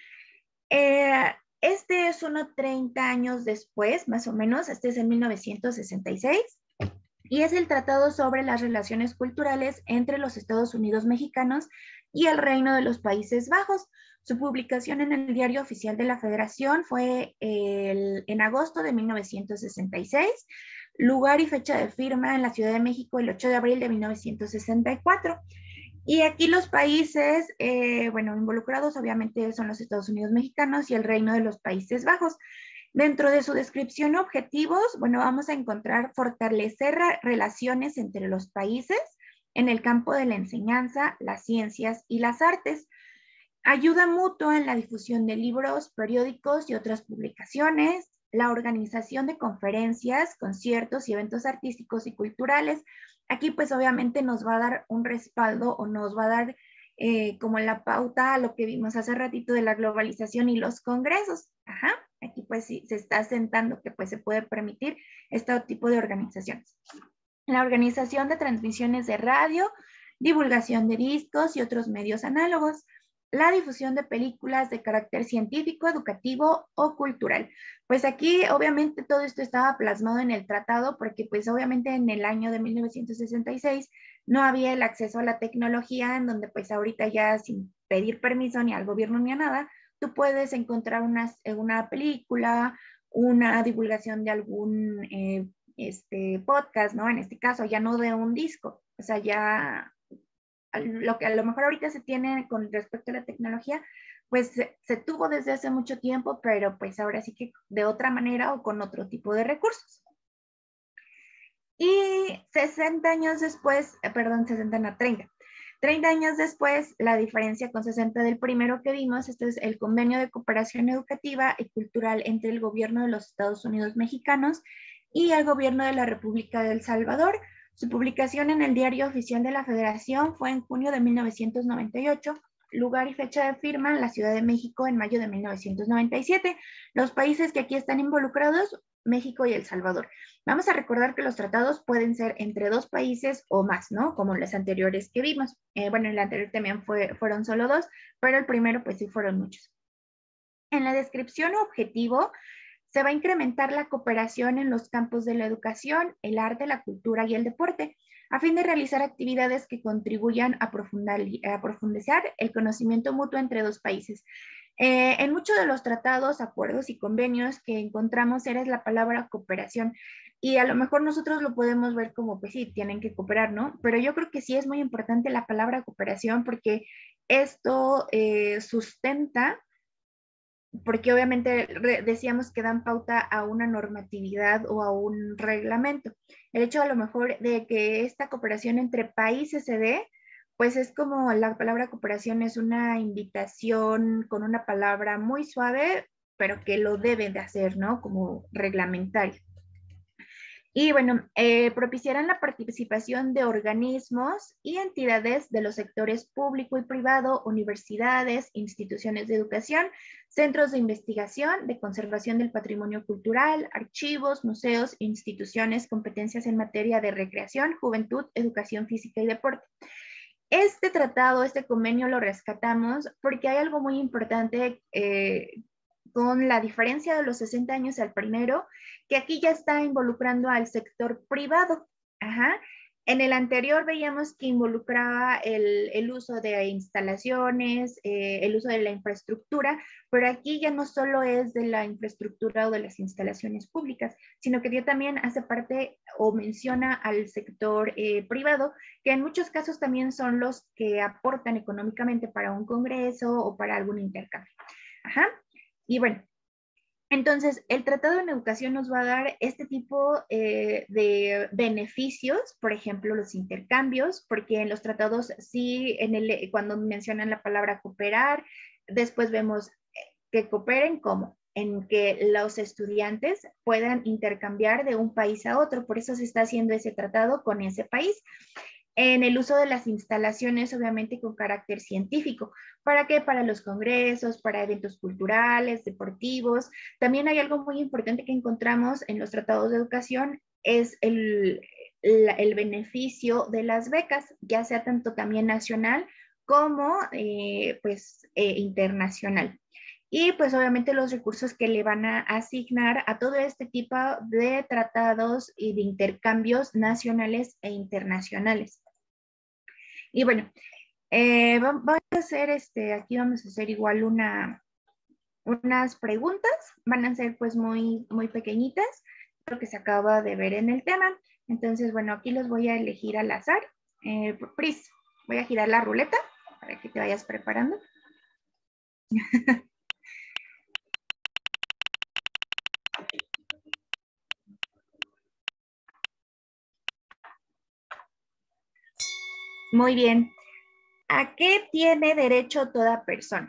[SPEAKER 12] eh, este es uno treinta años después, más o menos, este es en mil novecientos sesenta y seis, y es el Tratado sobre las Relaciones Culturales entre los Estados Unidos Mexicanos y el Reino de los Países Bajos. Su publicación en el Diario Oficial de la Federación fue el, en agosto de mil novecientos sesenta y seis, lugar y fecha de firma en la Ciudad de México el ocho de abril de mil novecientos sesenta y cuatro. Y aquí los países, eh, bueno, involucrados obviamente son los Estados Unidos Mexicanos y el Reino de los Países Bajos. Dentro de su descripción objetivos, bueno, vamos a encontrar fortalecer relaciones entre los países en el campo de la enseñanza, las ciencias y las artes. Ayuda mutua en la difusión de libros, periódicos y otras publicaciones, la organización de conferencias, conciertos y eventos artísticos y culturales. Aquí pues obviamente nos va a dar un respaldo o nos va a dar eh, como la pauta a lo que vimos hace ratito de la globalización y los congresos. Ajá, aquí pues sí, se está asentando que pues se puede permitir este tipo de organizaciones. La organización de transmisiones de radio, divulgación de discos y otros medios análogos. La difusión de películas de carácter científico, educativo o cultural. Pues aquí obviamente todo esto estaba plasmado en el tratado porque pues obviamente en el año de mil novecientos sesenta y seis no había el acceso a la tecnología, en donde pues ahorita ya sin pedir permiso ni al gobierno ni a nada, tú puedes encontrar una, una película, una divulgación de algún eh, este, podcast, ¿no? En este caso ya no de un disco, o sea ya... lo que a lo mejor ahorita se tiene con respecto a la tecnología, pues se, se tuvo desde hace mucho tiempo, pero pues ahora sí que de otra manera o con otro tipo de recursos. Y sesenta años después, eh, perdón, sesenta no, treinta. treinta años después, la diferencia con sesenta del primero que vimos, este es el Convenio de Cooperación Educativa y Cultural entre el Gobierno de los Estados Unidos Mexicanos y el Gobierno de la República de El Salvador. Su publicación en el Diario Oficial de la Federación fue en junio de mil novecientos noventa y ocho, lugar y fecha de firma en la Ciudad de México en mayo de mil novecientos noventa y siete. Los países que aquí están involucrados, México y El Salvador. Vamos a recordar que los tratados pueden ser entre dos países o más, ¿no? Como los anteriores que vimos. Eh, bueno, el anterior también fue, fueron solo dos, pero el primero pues sí fueron muchos. En la descripción objetivo, se va a incrementar la cooperación en los campos de la educación, el arte, la cultura y el deporte, a fin de realizar actividades que contribuyan a, a profundizar el conocimiento mutuo entre dos países. Eh, en muchos de los tratados, acuerdos y convenios que encontramos era la palabra cooperación, y a lo mejor nosotros lo podemos ver como, pues sí, tienen que cooperar, ¿no? Pero yo creo que sí es muy importante la palabra cooperación porque esto eh, sustenta, porque obviamente decíamos que dan pauta a una normatividad o a un reglamento. El hecho a lo mejor de que esta cooperación entre países se dé, pues es como la palabra cooperación es una invitación con una palabra muy suave, pero que lo deben de hacer, ¿no? Como reglamentario. Y bueno, eh, propiciarán la participación de organismos y entidades de los sectores público y privado, universidades, instituciones de educación, centros de investigación, de conservación del patrimonio cultural, archivos, museos, instituciones, competencias en materia de recreación, juventud, educación física y deporte. Este tratado, este convenio lo rescatamos porque hay algo muy importante eh, con la diferencia de los sesenta años al primero, que aquí ya está involucrando al sector privado. Ajá. En el anterior veíamos que involucraba el, el uso de instalaciones, eh, el uso de la infraestructura, pero aquí ya no solo es de la infraestructura o de las instalaciones públicas, sino que ya también hace parte o menciona al sector eh, privado, que en muchos casos también son los que aportan económicamente para un congreso o para algún intercambio. Ajá. Y bueno, entonces el Tratado en Educación nos va a dar este tipo eh, de beneficios, por ejemplo, los intercambios, porque en los tratados sí, en el, cuando mencionan la palabra cooperar, después vemos que cooperen como en que los estudiantes puedan intercambiar de un país a otro, por eso se está haciendo ese tratado con ese país. en el uso de las instalaciones, obviamente con carácter científico. ¿Para qué? Para los congresos, para eventos culturales, deportivos. También hay algo muy importante que encontramos en los tratados de educación, es el, la, el beneficio de las becas, ya sea tanto también nacional como eh, pues, eh, internacional. Y pues obviamente los recursos que le van a asignar a todo este tipo de tratados y de intercambios nacionales e internacionales. Y bueno, eh, vamos a hacer este, aquí vamos a hacer igual una, unas preguntas, van a ser pues muy, muy pequeñitas, lo que se acaba de ver en el tema. Entonces, bueno, aquí los voy a elegir al azar. Eh, Pris, voy a girar la ruleta para que te vayas preparando. Muy bien. ¿A qué tiene derecho toda persona?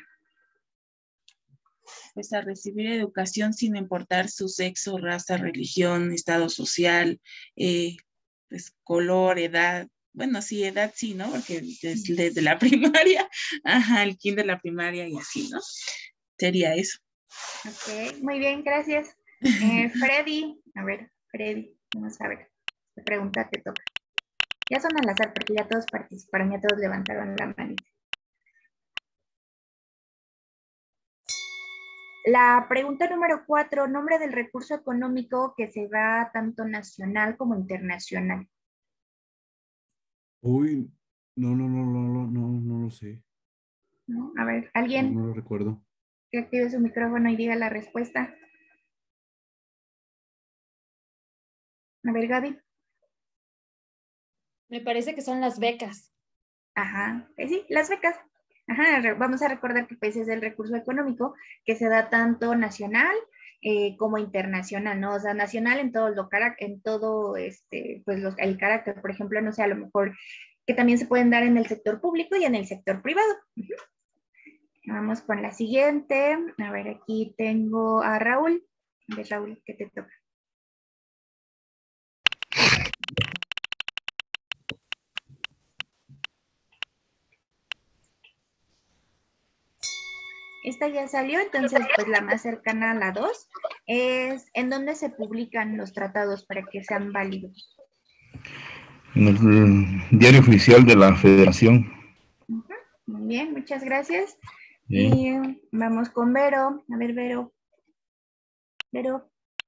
[SPEAKER 10] Pues a recibir educación sin importar su sexo, raza, religión, estado social, eh, pues color, edad. Bueno, sí, edad sí, ¿no? Porque desde, desde la primaria, ajá, el kinder de la primaria y así, ¿no? Sería eso.
[SPEAKER 12] Ok, muy bien, gracias. Eh, Freddy, a ver, Freddy, vamos a ver. La pregunta te toca. Ya son al azar porque ya todos participaron, ya todos levantaron la manita. La pregunta número cuatro, nombre del recurso económico que se da tanto nacional como internacional.
[SPEAKER 9] Uy, no, no, no, no, no, no, no lo sé.
[SPEAKER 12] ¿No? A ver,
[SPEAKER 9] No,
[SPEAKER 12] alguien
[SPEAKER 9] no lo recuerdo.
[SPEAKER 12] que active su micrófono y diga la respuesta. A ver, Gaby.
[SPEAKER 2] Me parece que son las becas.
[SPEAKER 12] Ajá, eh, sí, las becas. Ajá, re- vamos a recordar que pues es el recurso económico que se da tanto nacional eh, como internacional, ¿no? O sea, nacional en todo lo cara- en todo este, pues los- el carácter, por ejemplo, no sé, a lo mejor que también se pueden dar en el sector público y en el sector privado. Ujú. Vamos con la siguiente. A ver, aquí tengo a Raúl. A ver, Raúl, ¿qué te toca? Esta ya salió, entonces pues la más cercana a la dos es ¿en dónde se publican los tratados para que sean válidos?
[SPEAKER 5] En el, el diario oficial de la Federación.
[SPEAKER 12] Ujú, muy bien, muchas gracias.
[SPEAKER 5] Sí.
[SPEAKER 12] Y vamos con Vero. A ver, Vero. Vero.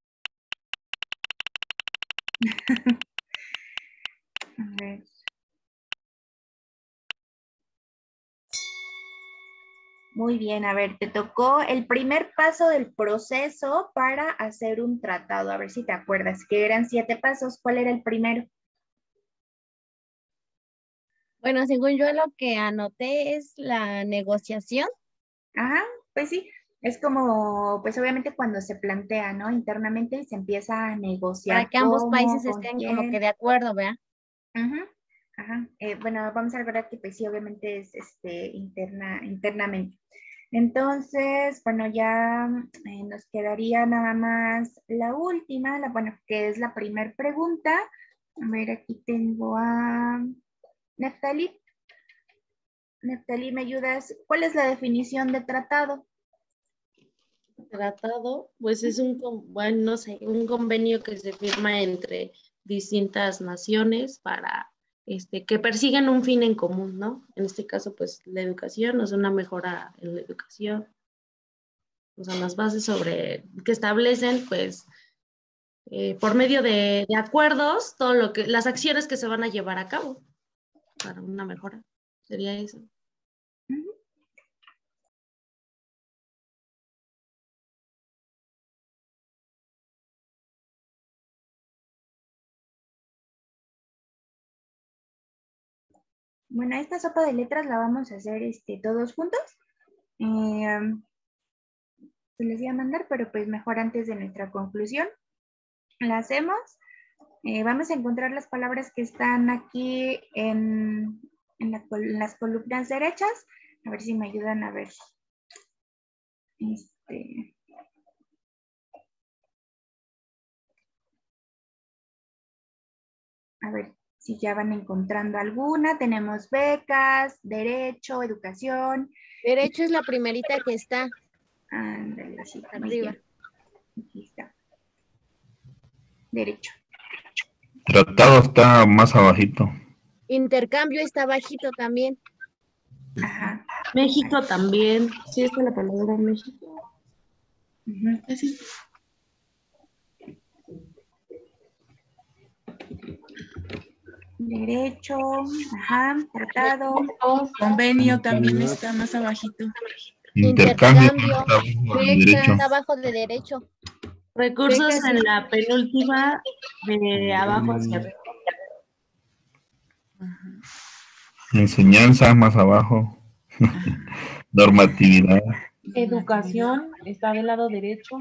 [SPEAKER 12] A ver. Muy bien, a ver, te tocó el primer paso del proceso para hacer un tratado. A ver si te acuerdas, que eran siete pasos. ¿Cuál era el primero?
[SPEAKER 6] Bueno, según yo lo que anoté es la negociación.
[SPEAKER 12] Ajá, pues sí, es como, pues obviamente cuando se plantea, ¿no? Internamente y se empieza a
[SPEAKER 6] Para
[SPEAKER 12] negociar
[SPEAKER 6] que ambos
[SPEAKER 12] cómo,
[SPEAKER 6] países
[SPEAKER 12] con
[SPEAKER 6] estén como que
[SPEAKER 12] quién.
[SPEAKER 6] de acuerdo, ¿verdad?
[SPEAKER 12] Ujú, ajá. Eh, bueno, vamos a recordar que pues sí, obviamente es este, interna, internamente. Entonces, bueno, ya eh, nos quedaría nada más la última, la, bueno, que es la primera pregunta. A ver, aquí tengo a Neftali. Neftali, ¿me ayudas? ¿Cuál es la definición de tratado?
[SPEAKER 11] Tratado, pues es un, con- bueno, no sé, un convenio que se firma entre distintas naciones para este, que persigan un fin en común, ¿no? En este caso, pues la educación, o sea, una mejora en la educación, o sea, las bases sobre que establecen, pues, eh, por medio de, de acuerdos, todo lo que, las acciones que se van a llevar a cabo para una mejora. Sería eso.
[SPEAKER 12] Ujú. Bueno, esta sopa de letras la vamos a hacer este, todos juntos. Eh, se les iba a mandar, pero pues mejor antes de nuestra conclusión. La hacemos. Eh, vamos a encontrar las palabras que están aquí en, en, la en, las columnas derechas. A ver si me ayudan a ver. Este, a ver, Si ya van encontrando alguna, tenemos becas, derecho, educación.
[SPEAKER 6] Derecho es la primerita que está.
[SPEAKER 12] Ándale, sí, muy
[SPEAKER 6] Arriba.
[SPEAKER 12] bien. Aquí está. Derecho.
[SPEAKER 5] Tratado está más abajito.
[SPEAKER 6] Intercambio está bajito también.
[SPEAKER 12] Ajá.
[SPEAKER 11] México también. Sí está la palabra México.
[SPEAKER 12] Ujú.
[SPEAKER 10] Así.
[SPEAKER 12] Derecho, ajá, tratado.
[SPEAKER 10] Convenio también está más abajito.
[SPEAKER 5] Intercambio
[SPEAKER 6] Intercambio.
[SPEAKER 5] está abajo de
[SPEAKER 6] Beca,
[SPEAKER 5] derecho.
[SPEAKER 6] está abajo de derecho.
[SPEAKER 11] Recursos
[SPEAKER 2] Becas
[SPEAKER 11] en
[SPEAKER 2] y-
[SPEAKER 11] la penúltima de abajo hacia arriba.
[SPEAKER 5] Enseñanza más abajo. Normatividad.
[SPEAKER 8] Educación está del lado derecho.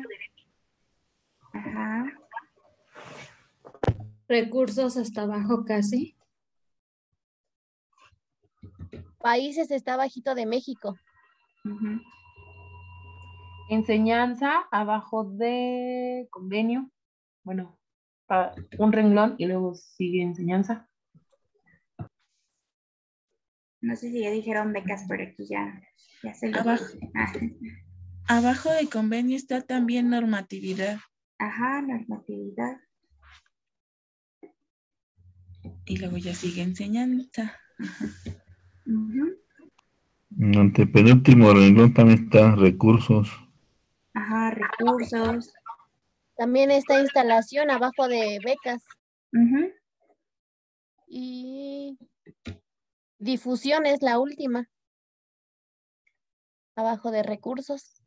[SPEAKER 12] Ajá.
[SPEAKER 2] Recursos hasta abajo casi.
[SPEAKER 6] Países está bajito de México.
[SPEAKER 12] Ujú.
[SPEAKER 8] Enseñanza abajo de convenio. Bueno, pa- un renglón y luego sigue enseñanza.
[SPEAKER 12] No sé si ya dijeron becas, pero aquí ya, ya se lo
[SPEAKER 10] Abajo.
[SPEAKER 12] Ah,
[SPEAKER 10] Abajo de convenio está también normatividad.
[SPEAKER 12] Ajá, normatividad.
[SPEAKER 10] Y luego ya sigue enseñanza. Ajá.
[SPEAKER 12] Ujú.
[SPEAKER 5] En antepenúltimo renglón también está recursos.
[SPEAKER 12] Ajá, recursos.
[SPEAKER 6] También está instalación abajo de becas.
[SPEAKER 12] Ujú.
[SPEAKER 6] Y difusión es la última. Abajo de recursos.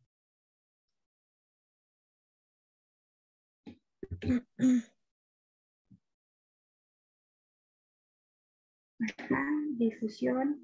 [SPEAKER 12] Ajá, difusión.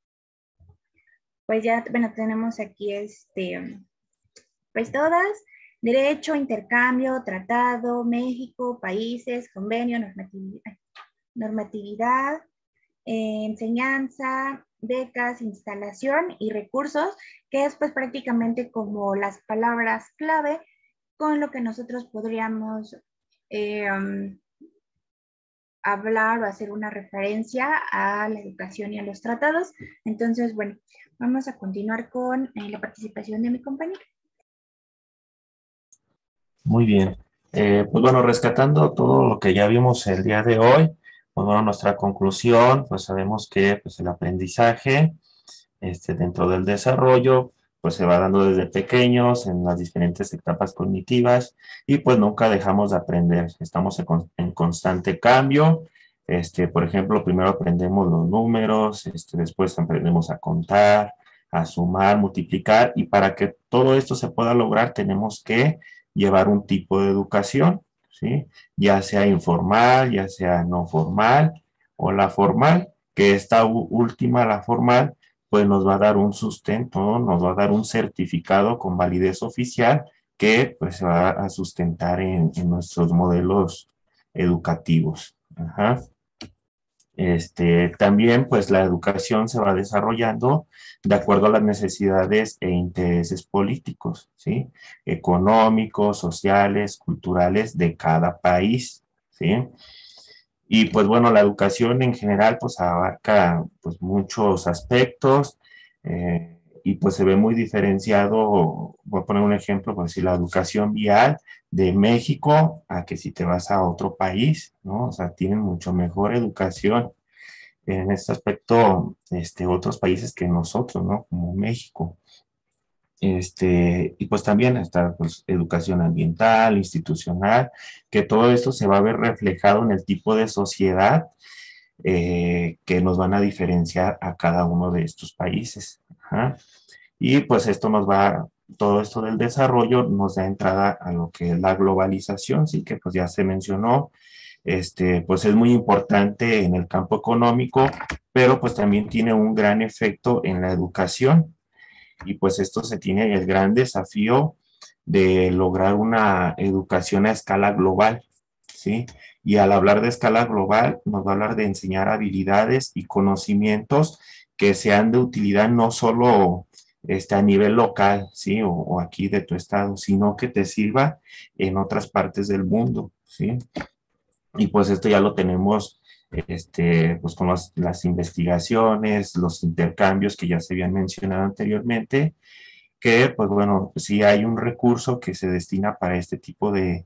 [SPEAKER 12] Pues ya, bueno, tenemos aquí este, pues todas. Derecho, intercambio, tratado, México, países, convenio, normatividad, normatividad eh, enseñanza, becas, instalación y recursos, que es pues prácticamente como las palabras clave con lo que nosotros podríamos eh, um, hablar o hacer una referencia a la educación y a los tratados. Entonces, bueno, vamos a continuar con eh, la participación de mi compañero.
[SPEAKER 3] Muy bien. Eh, pues bueno, rescatando todo lo que ya vimos el día de hoy, pues bueno, nuestra conclusión, pues sabemos que pues, el aprendizaje este, dentro del desarrollo, pues se va dando desde pequeños en las diferentes etapas cognitivas y pues nunca dejamos de aprender. Estamos en, con- en constante cambio. Este, por ejemplo, primero aprendemos los números, este, después aprendemos a contar, a sumar, multiplicar y para que todo esto se pueda lograr tenemos que llevar un tipo de educación, ¿sí? Ya sea informal, ya sea no formal o la formal, que esta u- última, la formal, pues nos va a dar un sustento, ¿no? Nos va a dar un certificado con validez oficial que pues se va a sustentar en, en nuestros modelos educativos. Ajá. Este, también pues la educación se va desarrollando de acuerdo a las necesidades e intereses políticos, ¿sí? Económicos, sociales, culturales de cada país, ¿sí? Y pues bueno, la educación en general pues abarca pues muchos aspectos eh, y pues se ve muy diferenciado, voy a poner un ejemplo, pues si la educación vial de México a que si te vas a otro país, ¿no? O sea, tienen mucho mejor educación en este aspecto, este, otros países que nosotros, ¿no? Como México. Este, y pues también está pues, educación ambiental, institucional, que todo esto se va a ver reflejado en el tipo de sociedad eh, que nos van a diferenciar a cada uno de estos países. Ajá. Y pues esto nos va, todo esto del desarrollo nos da entrada a lo que es la globalización, sí que pues ya se mencionó, este, pues es muy importante en el campo económico, pero pues también tiene un gran efecto en la educación y pues esto se tiene el gran desafío de lograr una educación a escala global, ¿sí? Y al hablar de escala global, nos va a hablar de enseñar habilidades y conocimientos que sean de utilidad no solo este, a nivel local, ¿sí? O, o aquí de tu estado, sino que te sirva en otras partes del mundo, ¿sí? Y pues esto ya lo tenemos este, pues con los- las investigaciones, los intercambios que ya se habían mencionado anteriormente, que pues bueno, sí hay un recurso que se destina para este tipo de,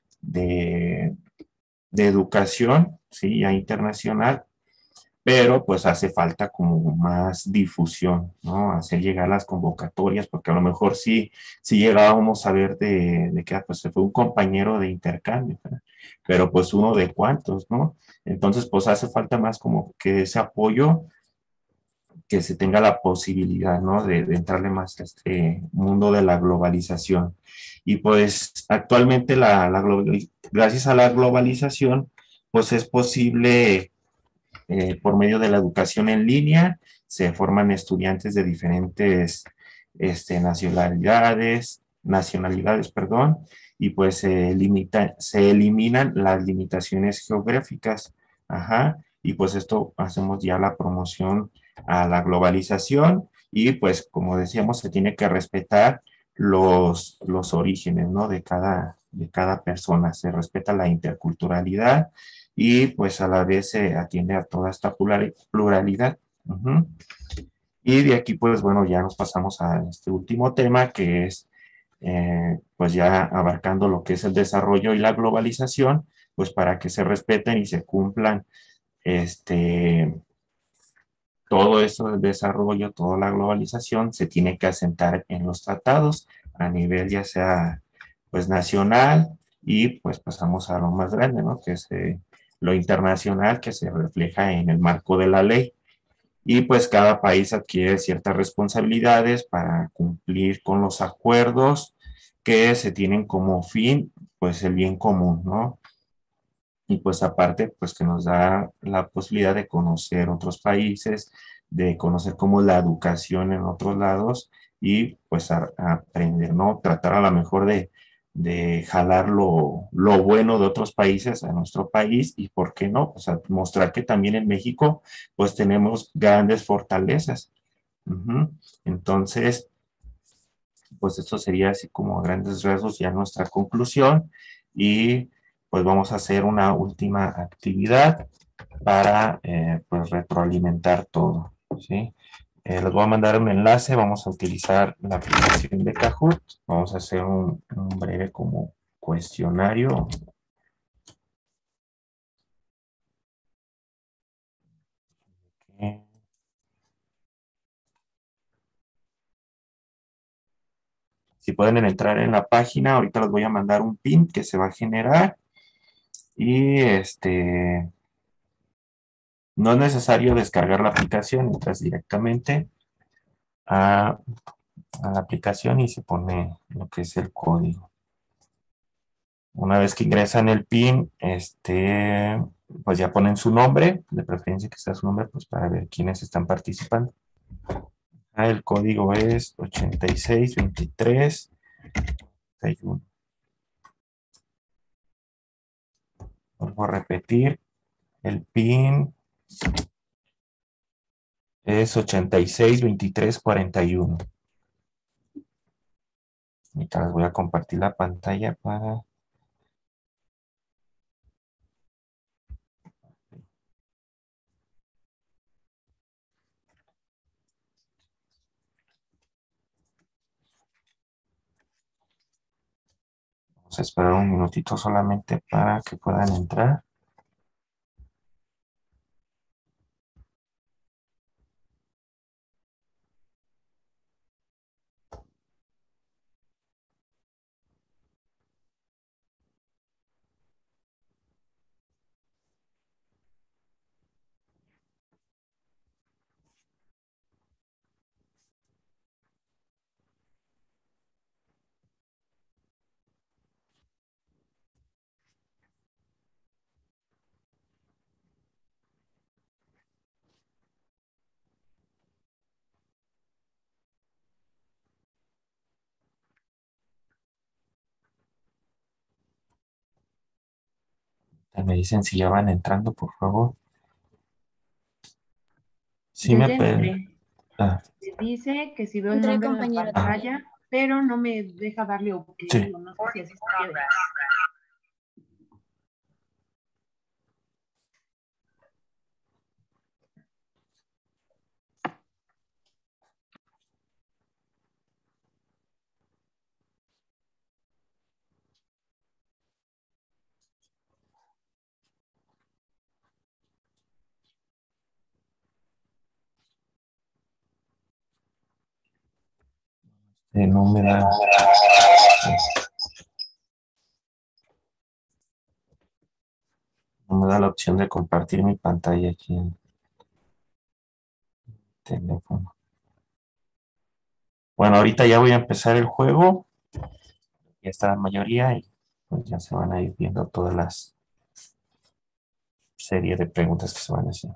[SPEAKER 3] de, de educación, sí, ya internacional, pero pues hace falta como más difusión, ¿no? Hacer llegar las convocatorias, porque a lo mejor sí, sí llegábamos a ver de, de que ah, pues se fue un compañero de intercambio, ¿verdad? Pero pues uno de cuántos, ¿no? Entonces pues hace falta más como que ese apoyo, que se tenga la posibilidad, ¿no? De, de entrarle más a este mundo de la globalización. Y pues actualmente la, la global- gracias a la globalización, pues es posible eh, por medio de la educación en línea, se forman estudiantes de diferentes este, nacionalidades, nacionalidades, perdón, y pues se, limita, se eliminan las limitaciones geográficas. Ajá, y pues esto hacemos ya la promoción a la globalización y pues como decíamos, se tiene que respetar los, los orígenes, ¿no? De cada, de cada persona, se respeta la interculturalidad y pues a la vez se atiende a toda esta pluralidad. Uh-huh. Y de aquí pues bueno, ya nos pasamos a este último tema que es eh, pues ya abarcando lo que es el desarrollo y la globalización, pues para que se respeten y se cumplan este, todo eso del desarrollo, toda la globalización se tiene que asentar en los tratados a nivel ya sea pues nacional y pues pasamos a lo más grande, ¿no? Que es eh, lo internacional que se refleja en el marco de la ley. Y pues cada país adquiere ciertas responsabilidades para cumplir con los acuerdos que se tienen como fin, pues el bien común, ¿no? Y pues aparte, pues que nos da la posibilidad de conocer otros países, de conocer cómo es la educación en otros lados y pues a, a aprender, ¿no? Tratar a lo mejor de, de jalar lo, lo bueno de otros países a nuestro país y por qué no, pues a mostrar que también en México pues tenemos grandes fortalezas. Ujú. Entonces, pues esto sería así como a grandes rasgos ya nuestra conclusión y pues vamos a hacer una última actividad para eh, pues retroalimentar todo, ¿sí? Eh, les voy a mandar un enlace, vamos a utilizar la aplicación de Kahoot, vamos a hacer un, un breve como cuestionario. Okay. Si pueden entrar en la página, ahorita les voy a mandar un pin que se va a generar y este... No es necesario descargar la aplicación, entras directamente a, a la aplicación y se pone lo que es el código. Una vez que ingresan el pin, este, pues ya ponen su nombre, de preferencia que sea su nombre, pues para ver quiénes están participando. Ah, el código es ochenta y seis veintitrés cuarenta y uno. Vuelvo a repetir, el pin es ochenta y seis veintitrés cuarenta y uno. Ahorita les voy a compartir la pantalla para... Vamos a esperar un minutito solamente para que puedan entrar. Me dicen si ya van entrando, por favor. Sí
[SPEAKER 8] Yo
[SPEAKER 3] me
[SPEAKER 8] ya
[SPEAKER 3] pe-
[SPEAKER 8] entré.
[SPEAKER 3] ah,
[SPEAKER 8] Me dice que si veo el
[SPEAKER 6] Entré,
[SPEAKER 8] nombre en la
[SPEAKER 6] compañero,
[SPEAKER 8] pantalla,
[SPEAKER 6] también.
[SPEAKER 8] pero no me deja darle OK,
[SPEAKER 3] sí.
[SPEAKER 8] o no sé si así se quede.
[SPEAKER 3] Eh, no me da... No me da la opción de compartir mi pantalla aquí en teléfono. Bueno, ahorita ya voy a empezar el juego. Ya está la mayoría y pues ya se van a ir viendo todas las series de preguntas que se van a hacer.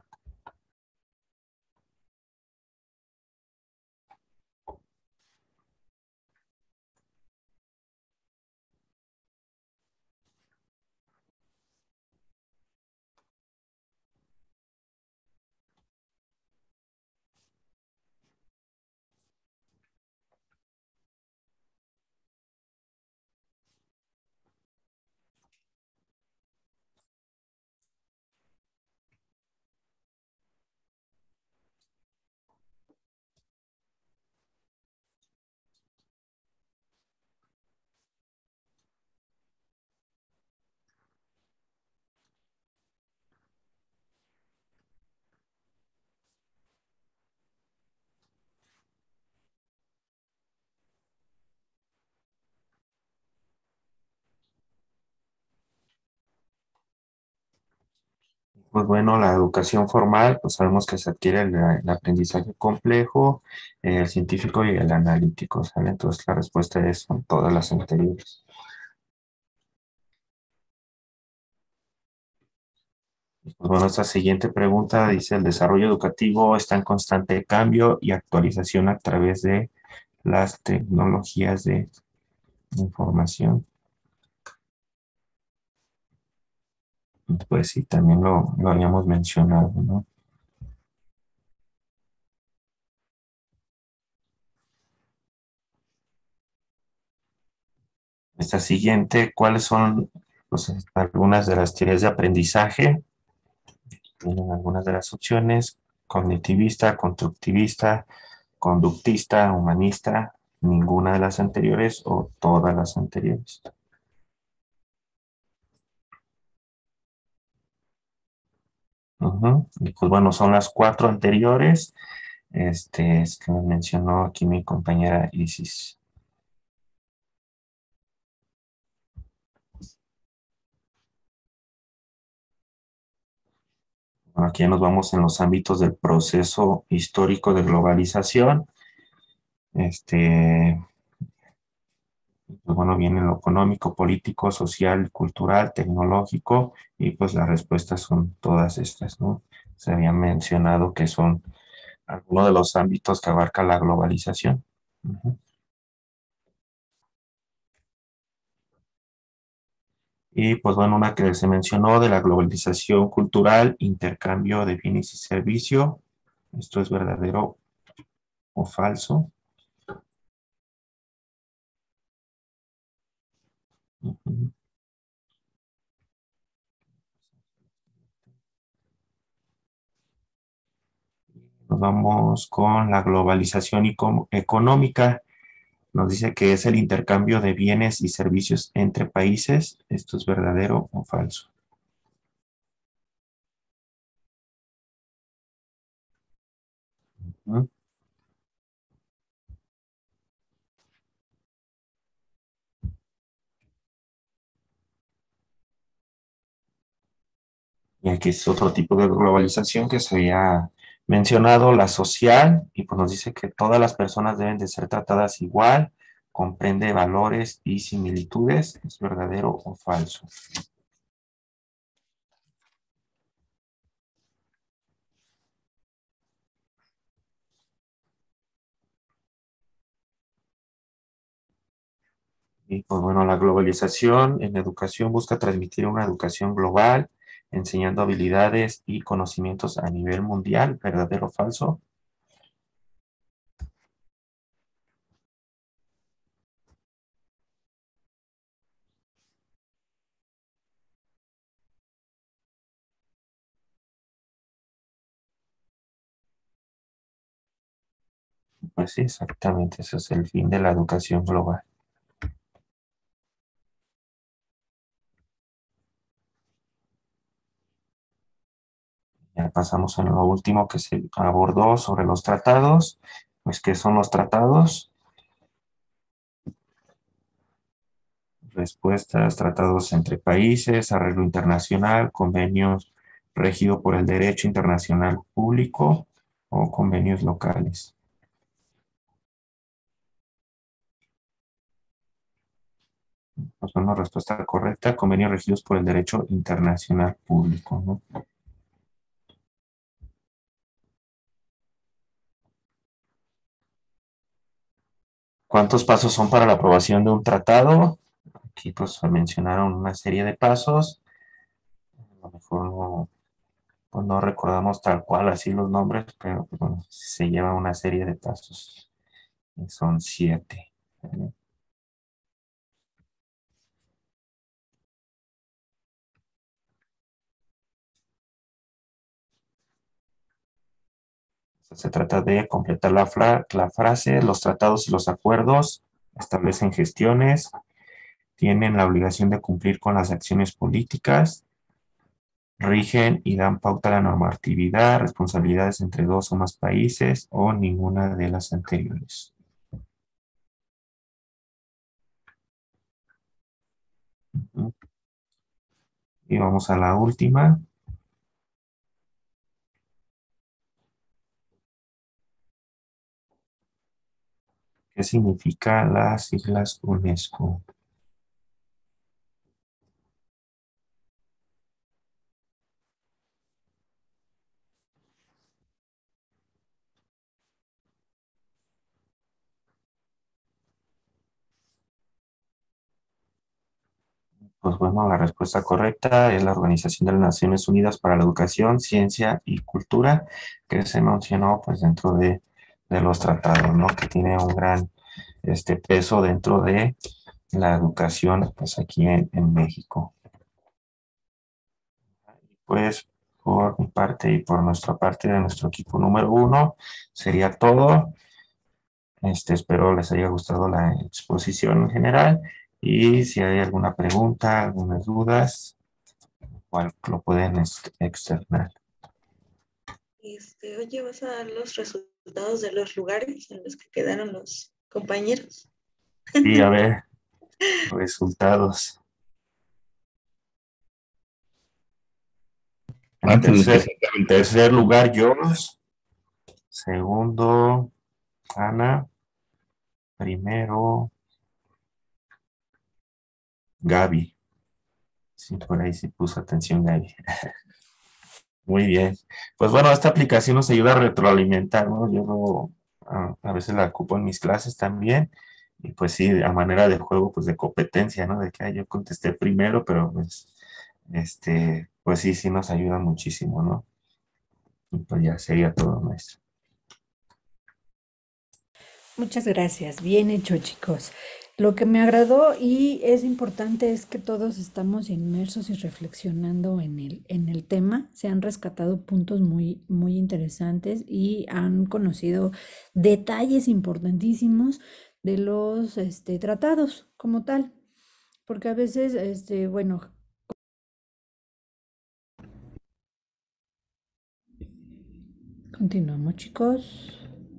[SPEAKER 3] Pues bueno, la educación formal, pues sabemos que se adquiere el, el aprendizaje complejo, el científico y el analítico, ¿sale? Entonces la respuesta es son todas las anteriores. Pues bueno, esta siguiente pregunta dice, el desarrollo educativo está en constante cambio y actualización a través de las tecnologías de información. Pues sí, también lo, lo habíamos mencionado, ¿no? Esta siguiente, ¿cuáles son pues, algunas de las teorías de aprendizaje? Tienen algunas de las opciones: cognitivista, constructivista, conductista, humanista, ninguna de las anteriores o todas las anteriores. Uh-huh. Y pues bueno, son las cuatro anteriores, este, es que me mencionó aquí mi compañera Isis. Bueno, aquí ya nos vamos en los ámbitos del proceso histórico de globalización. Este, pues bueno, viene lo económico, político, social, cultural, tecnológico, y pues las respuestas son todas estas, ¿no? Se había mencionado que son algunos de los ámbitos que abarca la globalización. Uh-huh. Y pues bueno, una que se mencionó de la globalización cultural, intercambio de bienes y servicios. ¿Esto es verdadero o falso? Uh-huh. Nos vamos con la globalización económica. Nos dice que es el intercambio de bienes y servicios entre países. ¿Esto es verdadero o falso? Uh-huh. Y aquí es otro tipo de globalización que se había mencionado, la social, y pues nos dice que todas las personas deben de ser tratadas igual, comprende valores y similitudes. ¿Es verdadero o falso? Y pues bueno, la globalización en educación busca transmitir una educación global, enseñando habilidades y conocimientos a nivel mundial. ¿Verdadero o falso? Pues sí, exactamente, ese es el fin de la educación global. Ya pasamos a lo último que se abordó sobre los tratados. Pues, ¿qué son los tratados? respuestas, tratados entre países, arreglo internacional, convenios regido por el derecho internacional público o convenios locales. Pues una respuesta correcta, convenios regidos por el derecho internacional público, ¿no? ¿Cuántos pasos son para la aprobación de un tratado? Aquí pues mencionaron una serie de pasos. A lo mejor no, pues no recordamos tal cual así los nombres, pero pues, bueno, se lleva una serie de pasos. Y son siete. ¿Vale? Se trata de completar la, fra la frase, los tratados y los acuerdos establecen gestiones, tienen la obligación de cumplir con las acciones políticas, rigen y dan pauta a la normatividad, responsabilidades entre dos o más países o ninguna de las anteriores. Y vamos a la última. ¿Qué significa las siglas UNESCO? Pues bueno, la respuesta correcta es la Organización de las Naciones Unidas para la Educación, Ciencia y Cultura, que se mencionó pues dentro de, de los tratados, ¿no? Que tiene un gran este, peso dentro de la educación pues aquí en, en México. Pues por mi parte y por nuestra parte de nuestro equipo número uno sería todo. Este, espero les haya gustado la exposición en general y si hay alguna pregunta, algunas dudas, cual lo pueden externar.
[SPEAKER 4] Este, oye, ¿vas a dar los resultados de los lugares en los que quedaron los compañeros?
[SPEAKER 3] Sí, a ver, resultados. En tercer, en tercer lugar, Jones. Segundo, Ana. Primero, Gaby. Sí, por ahí sí puso atención Gaby. Muy bien. Pues bueno, esta aplicación nos ayuda a retroalimentar, ¿no? Yo lo, a, a veces la ocupo en mis clases también. Y pues sí, a manera de juego, pues de competencia, ¿no? De que ah, yo contesté primero, pero pues, este, pues sí, sí nos ayuda muchísimo, ¿no? Y pues ya sería todo, maestro.
[SPEAKER 1] Muchas gracias, bien hecho, chicos. Lo que me agradó y es importante es que todos estamos inmersos y reflexionando en el, en el tema. Se han rescatado puntos muy, muy interesantes y han conocido detalles importantísimos de los este, tratados como tal. Porque a veces, este, bueno, continuamos, chicos.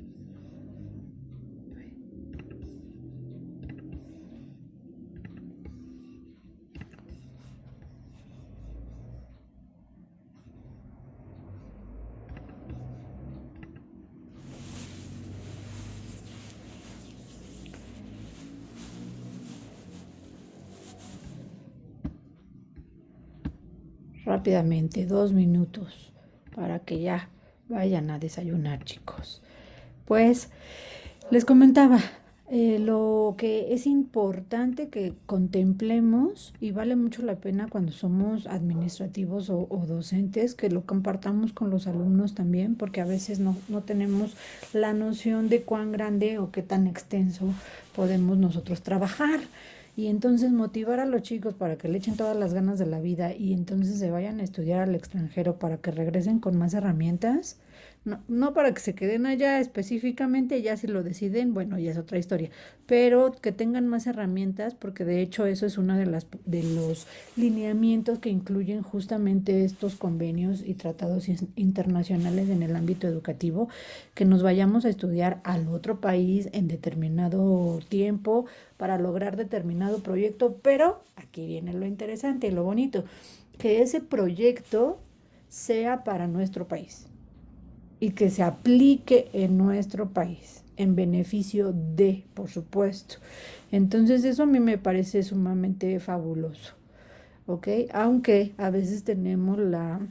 [SPEAKER 1] Rápidamente, dos minutos para que ya vayan a desayunar, chicos. Pues les comentaba eh, lo que es importante que contemplemos y vale mucho la pena cuando somos administrativos o, o docentes que lo compartamos con los alumnos también, porque a veces no, no tenemos la noción de cuán grande o qué tan extenso podemos nosotros trabajar. Y entonces motivar a los chicos para que le echen todas las ganas de la vida y entonces se vayan a estudiar al extranjero para que regresen con más herramientas, No, no para que se queden allá específicamente, ya si lo deciden, bueno, ya es otra historia, pero que tengan más herramientas, porque de hecho eso es uno de las de los lineamientos que incluyen justamente estos convenios y tratados in- internacionales en el ámbito educativo, que nos vayamos a estudiar al otro país en determinado tiempo para lograr determinado proyecto, pero aquí viene lo interesante y lo bonito, que ese proyecto sea para nuestro país y que se aplique en nuestro país, en beneficio de, por supuesto. Entonces eso a mí me parece sumamente fabuloso, ¿ok? Aunque a veces tenemos la,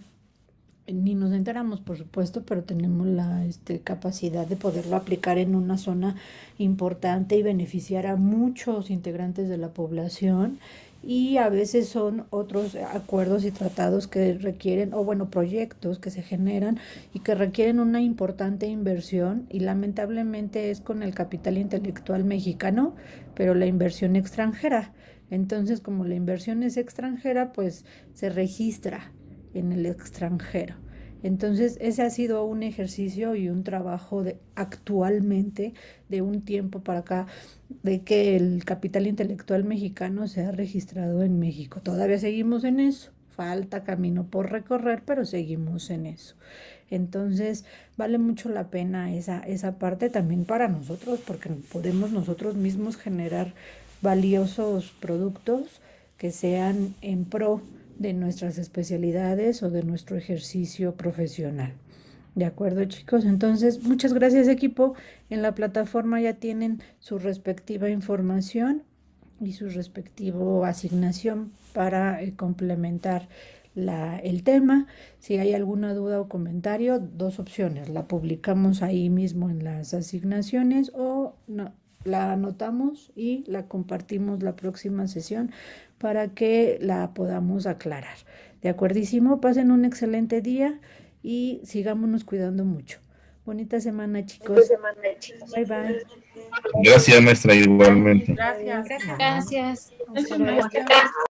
[SPEAKER 1] ni nos enteramos, por supuesto, pero tenemos la este, capacidad de poderlo aplicar en una zona importante y beneficiar a muchos integrantes de la población. Y a veces son otros acuerdos y tratados que requieren, o bueno, proyectos que se generan y que requieren una importante inversión, y lamentablemente es con el capital intelectual mexicano, pero la inversión extranjera. Entonces, como la inversión es extranjera, pues se registra en el extranjero. Entonces, ese ha sido un ejercicio y un trabajo de actualmente, de un tiempo para acá, de que el capital intelectual mexicano se ha registrado en México. Todavía seguimos en eso. Falta camino por recorrer, pero seguimos en eso. Entonces, vale mucho la pena esa, esa parte también para nosotros, porque podemos nosotros mismos generar valiosos productos que sean en pro de nuestras especialidades o de nuestro ejercicio profesional. ¿De acuerdo, chicos? Entonces, muchas gracias, equipo. En la plataforma ya tienen su respectiva información y su respectivo asignación para eh, complementar la, el tema. Si hay alguna duda o comentario, dos opciones. La publicamos ahí mismo en las asignaciones o no, la anotamos y la compartimos la próxima sesión para que la podamos aclarar. ¿De acuerdísimo? Pasen un excelente día y sigámonos cuidando mucho. Bonita semana, chicos. Bye, bye.
[SPEAKER 5] Gracias, maestra, igualmente.
[SPEAKER 8] Gracias.
[SPEAKER 2] Gracias.
[SPEAKER 10] Gracias, maestra.